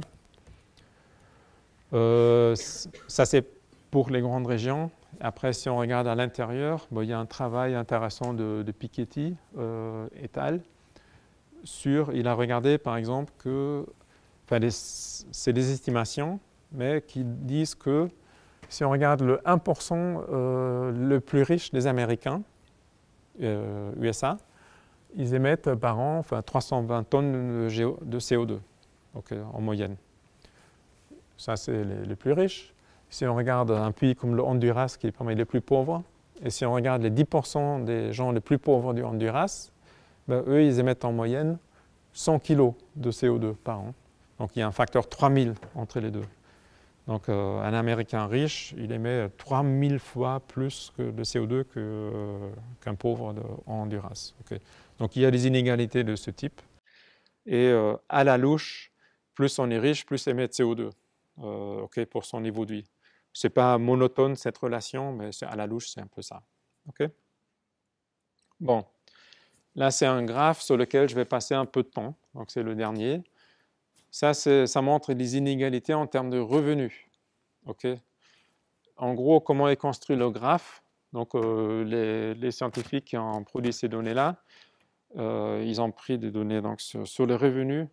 Ça, c'est pour les grandes régions. Après, si on regarde à l'intérieur, il y a un travail intéressant de Piketty et al. Il a regardé, par exemple, que c'est des estimations, mais qui disent que si on regarde le 1% le plus riche des Américains, USA, ils émettent par an 320 tonnes de CO2, okay, en moyenne. Ça, c'est les plus riches. Si on regarde un pays comme le Honduras, qui est parmi les plus pauvres, et si on regarde les 10% des gens les plus pauvres du Honduras, eux, ils émettent en moyenne 100 kg de CO2 par an. Donc, il y a un facteur 3000 entre les deux. Donc, un Américain riche, il émet 3000 fois plus de CO2 qu'un pauvre en Honduras. Okay. Donc, il y a des inégalités de ce type. Et à la louche, plus on est riche, plus on émet de CO2 okay, pour son niveau de vie. Ce n'est pas monotone cette relation, mais à la louche, c'est un peu ça. Okay. Bon. Là, c'est un graphe sur lequel je vais passer un peu de temps. Donc, c'est le dernier. Ça montre les inégalités en termes de revenus. Okay. En gros, comment est construit le graphe? Donc, les scientifiques qui ont produit ces données-là, ils ont pris des données donc, sur les revenus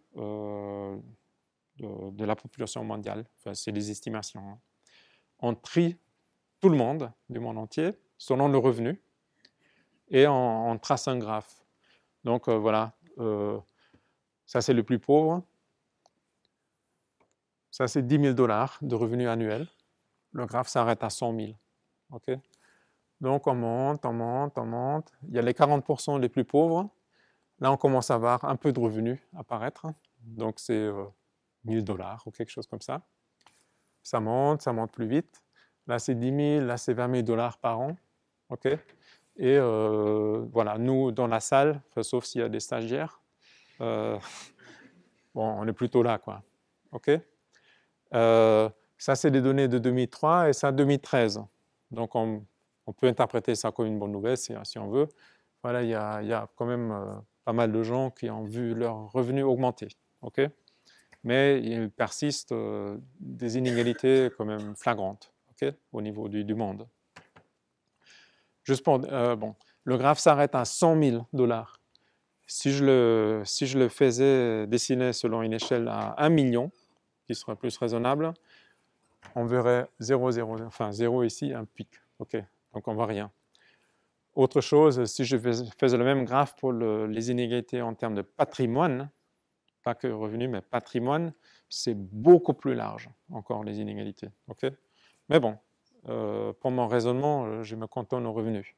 de la population mondiale. Enfin, c'est des estimations. Hein. On trie tout le monde, du monde entier, selon le revenu, et on trace un graphe. Donc, voilà. Ça, c'est le plus pauvre. Ça, c'est 10 000 $ de revenus annuels. Le graphe s'arrête à 100 000. Okay. Donc, on monte, on monte, on monte. Il y a les 40% les plus pauvres. Là, on commence à voir un peu de revenus apparaître. Donc, c'est 1 000 $ ou quelque chose comme ça. Ça monte plus vite. Là, c'est 10 000, là, c'est 20 000 $ par an. Okay. Et voilà, nous, dans la salle, sauf s'il y a des stagiaires, bon, on est plutôt là, quoi. OK. Ça, c'est des données de 2003 et ça, 2013. Donc, on peut interpréter ça comme une bonne nouvelle si on veut. Voilà, il y a quand même pas mal de gens qui ont vu leurs revenus augmenter. Okay. Mais il persiste des inégalités quand même flagrantes, okay, au niveau du monde. Juste pour, bon, le graphe s'arrête à 100 000 $. Si je le faisais dessiner selon une échelle à 1 million, qui serait plus raisonnable, on verrait 0, 0, enfin 0 ici, un pic. OK, donc on ne voit rien. Autre chose, si je faisais le même graphe pour les inégalités en termes de patrimoine, pas que revenu, mais patrimoine, c'est beaucoup plus large, encore, les inégalités. OK. Mais bon, pour mon raisonnement, je me cantonne aux revenus.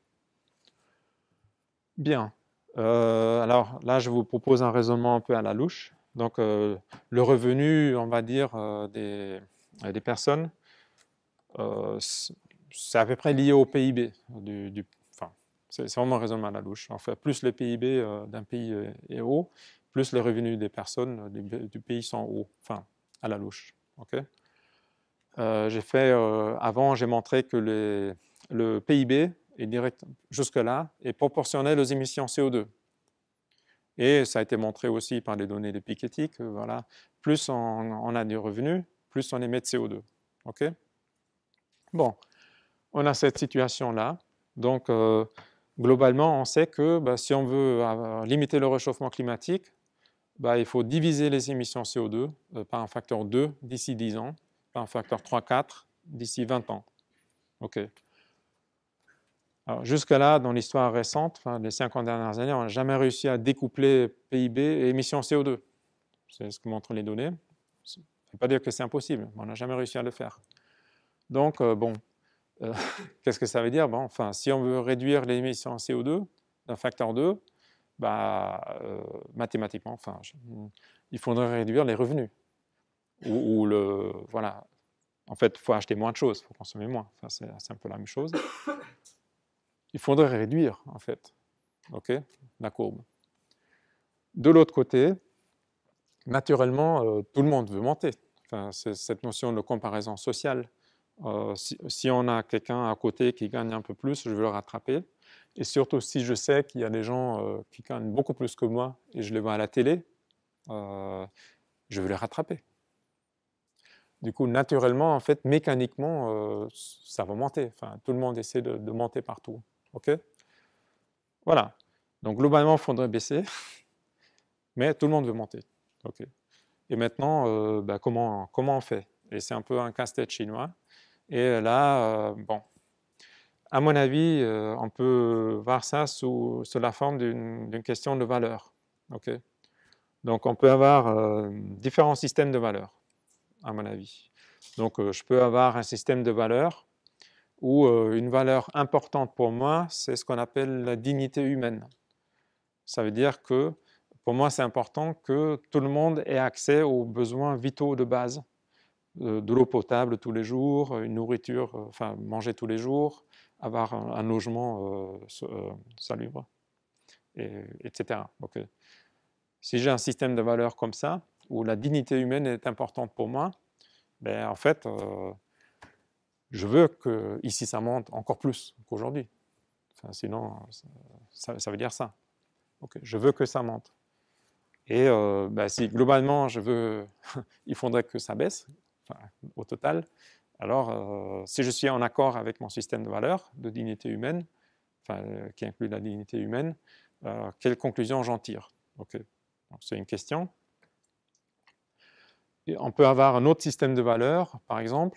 Bien. Alors là, je vous propose un raisonnement un peu à la louche. Donc, le revenu, on va dire, des personnes, c'est à peu près lié au PIB. Enfin, c'est vraiment un raisonnement à la louche. En fait, plus le PIB d'un pays est haut, plus les revenus des personnes du pays sont hauts. Enfin, à la louche. Okay. Avant, j'ai montré que le PIB est direct, jusque-là, est proportionnel aux émissions CO2. Et ça a été montré aussi par les données de Piketty que voilà, plus on a des revenus, plus on émet de CO2. Okay. Bon, on a cette situation-là. Donc, globalement, on sait que si on veut limiter le réchauffement climatique, il faut diviser les émissions CO2 par un facteur 2 d'ici 10 ans, par un facteur 3-4 d'ici 20 ans. OK. Alors, jusque-là, dans l'histoire récente, les 50 dernières années, on n'a jamais réussi à découpler PIB et émissions CO2. C'est ce que montrent les données. Ça ne veut pas dire que c'est impossible, mais on n'a jamais réussi à le faire. Donc, qu'est-ce que ça veut dire? Enfin, si on veut réduire les émissions CO2 d'un facteur 2, mathématiquement, il faudrait réduire les revenus. Voilà. En fait, il faut acheter moins de choses, il faut consommer moins. Enfin, c'est un peu la même chose. Il faudrait réduire, en fait, okay, la courbe. De l'autre côté, naturellement, tout le monde veut monter. Enfin, c'est cette notion de comparaison sociale. Si on a quelqu'un à côté qui gagne un peu plus, je veux le rattraper. Et surtout, si je sais qu'il y a des gens qui gagnent beaucoup plus que moi et je les vois à la télé, je veux les rattraper. Du coup, naturellement, en fait, mécaniquement, ça va monter. Enfin, tout le monde essaie de monter partout. OK? Voilà. Donc, globalement, il faudrait baisser, mais tout le monde veut monter. OK. Et maintenant, comment on fait? Et c'est un peu un casse-tête chinois. Et là, à mon avis, on peut voir ça sous la forme d'une question de valeur. Okay. Donc, on peut avoir différents systèmes de valeurs, à mon avis. Donc, je peux avoir un système de valeurs où une valeur importante pour moi, c'est ce qu'on appelle la dignité humaine. Ça veut dire que, pour moi, c'est important que tout le monde ait accès aux besoins vitaux de base. De l'eau potable tous les jours, une nourriture, manger tous les jours, avoir un logement salubre, etc. Okay. Si j'ai un système de valeurs comme ça, où la dignité humaine est importante pour moi, en fait, je veux que ici ça monte encore plus qu'aujourd'hui. Enfin, sinon, ça veut dire ça. Okay, je veux que ça monte. Et si globalement, il faudrait que ça baisse, enfin, au total, alors si je suis en accord avec mon système de valeurs de dignité humaine, qui inclut la dignité humaine, quelle conclusion j'en tire? Okay. C'est une question. Et on peut avoir un autre système de valeurs, par exemple,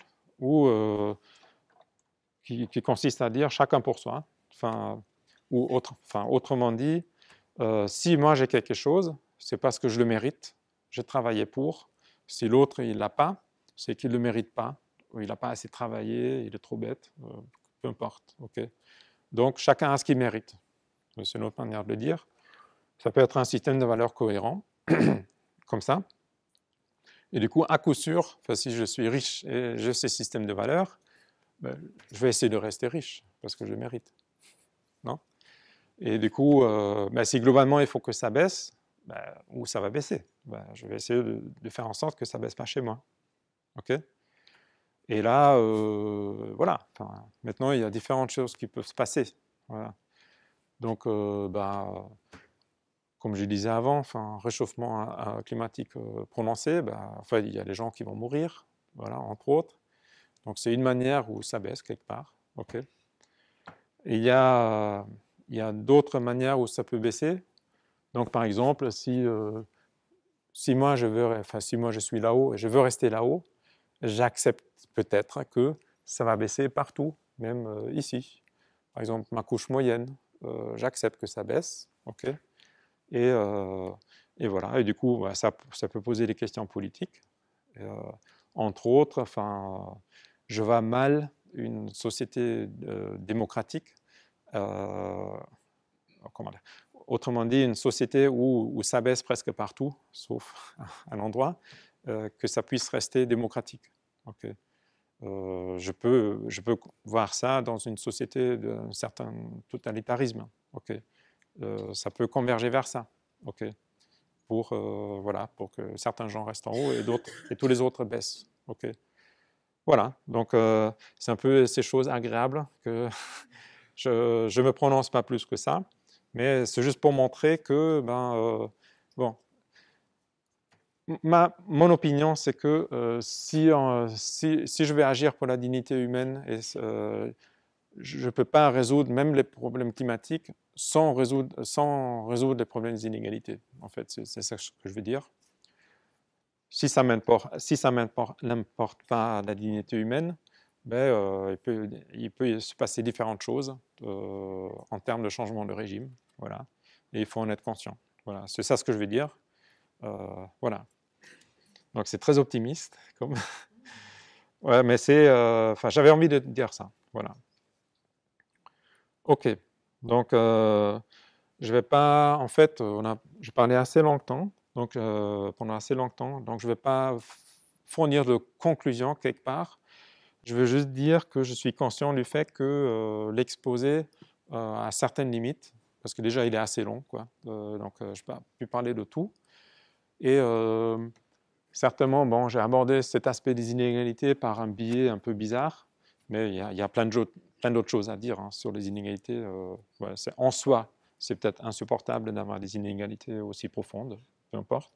qui consiste à dire chacun pour soi. Autrement dit, si moi j'ai quelque chose, c'est parce que je le mérite, j'ai travaillé pour. Si l'autre il l'a pas, c'est qu'il ne le mérite pas, ou il n'a pas assez travaillé, il est trop bête, peu importe. Okay. Donc chacun a ce qu'il mérite. C'est une autre manière de le dire. Ça peut être un système de valeurs cohérent, comme ça. Et du coup, à coup sûr, si je suis riche et j'ai ce système de valeurs, je vais essayer de rester riche, parce que je le mérite. Non? Et du coup, si globalement il faut que ça baisse, où ça va baisser? Je vais essayer de faire en sorte que ça ne baisse pas chez moi. Okay. Et là, voilà. Maintenant, il y a différentes choses qui peuvent se passer. Voilà. Donc, comme je disais avant, réchauffement climatique prononcé, il y a des gens qui vont mourir, voilà, entre autres. Donc, c'est une manière où ça baisse quelque part. Okay. Et il y a d'autres manières où ça peut baisser. Donc, par exemple, si moi je suis là-haut et je veux rester là-haut, j'accepte peut-être que ça va baisser partout, même ici. Par exemple, ma couche moyenne, j'accepte que ça baisse. Okay. Et voilà. Et du coup, ça peut poser des questions politiques. Entre autres, je vois mal une société démocratique. Autrement dit, une société où ça baisse presque partout, sauf un endroit, que ça puisse rester démocratique. Okay. Je peux voir ça dans une société d'un certain totalitarisme. Okay. Ça peut converger vers ça. Okay. Pour que certains gens restent en haut et tous les autres baissent. Okay. Voilà, donc c'est un peu ces choses agréables que je ne me prononce pas plus que ça, mais c'est juste pour montrer que, mon opinion, c'est que si je vais agir pour la dignité humaine, je ne peux pas résoudre même les problèmes climatiques sans résoudre les problèmes des inégalités. En fait, c'est ça que je veux dire. Si ça n'importe pas la dignité humaine, il peut se passer différentes choses en termes de changement de régime. Voilà. Et il faut en être conscient. Voilà. C'est ça ce que je veux dire. Voilà. Donc c'est très optimiste. Ouais, mais j'avais envie de dire ça. Voilà. OK. Donc je vais pas. En fait, j'ai parlé assez longtemps. Donc, pendant assez longtemps, donc je ne vais pas fournir de conclusion quelque part. Je veux juste dire que je suis conscient du fait que l'exposé a certaines limites, parce que déjà il est assez long, quoi. Donc je n'ai pas pu parler de tout. Et certainement, j'ai abordé cet aspect des inégalités par un biais un peu bizarre, mais il y a plein d'autres choses à dire sur les inégalités. En soi, c'est peut-être insupportable d'avoir des inégalités aussi profondes, peu importe.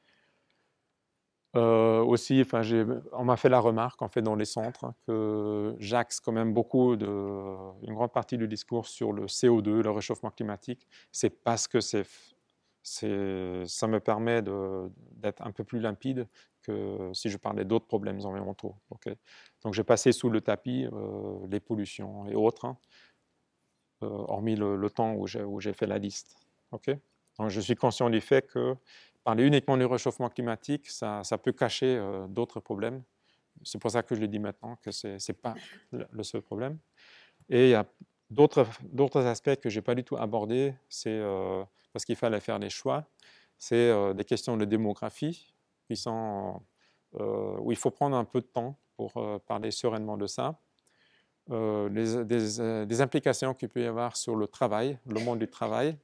Aussi, on m'a fait la remarque en fait dans les centres que j'axe quand même une grande partie du discours sur le CO2, le réchauffement climatique. C'est parce que ça me permet d'être un peu plus limpide que si je parlais d'autres problèmes environnementaux. Okay. Donc j'ai passé sous le tapis les pollutions et autres, hormis le temps où j'ai fait la liste. Okay. Donc je suis conscient du fait que parler uniquement du réchauffement climatique, ça peut cacher d'autres problèmes. C'est pour ça que je le dis maintenant, que ce n'est pas le seul problème. Et il y a d'autres aspects que je n'ai pas du tout abordés, c'est parce qu'il fallait faire des choix. C'est des questions de démographie où il faut prendre un peu de temps pour parler sereinement de ça. Des implications qu'il peut y avoir sur le travail, le monde du travail.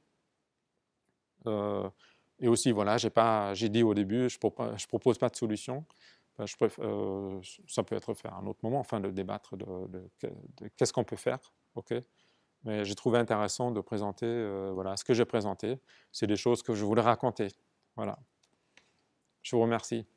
Et aussi, voilà, j'ai dit au début, je ne propose pas de solution. Ça peut être fait à un autre moment, de débattre de qu'est-ce qu'on peut faire. Okay. Mais j'ai trouvé intéressant de présenter voilà, ce que j'ai présenté. C'est des choses que je voulais raconter. Voilà. Je vous remercie.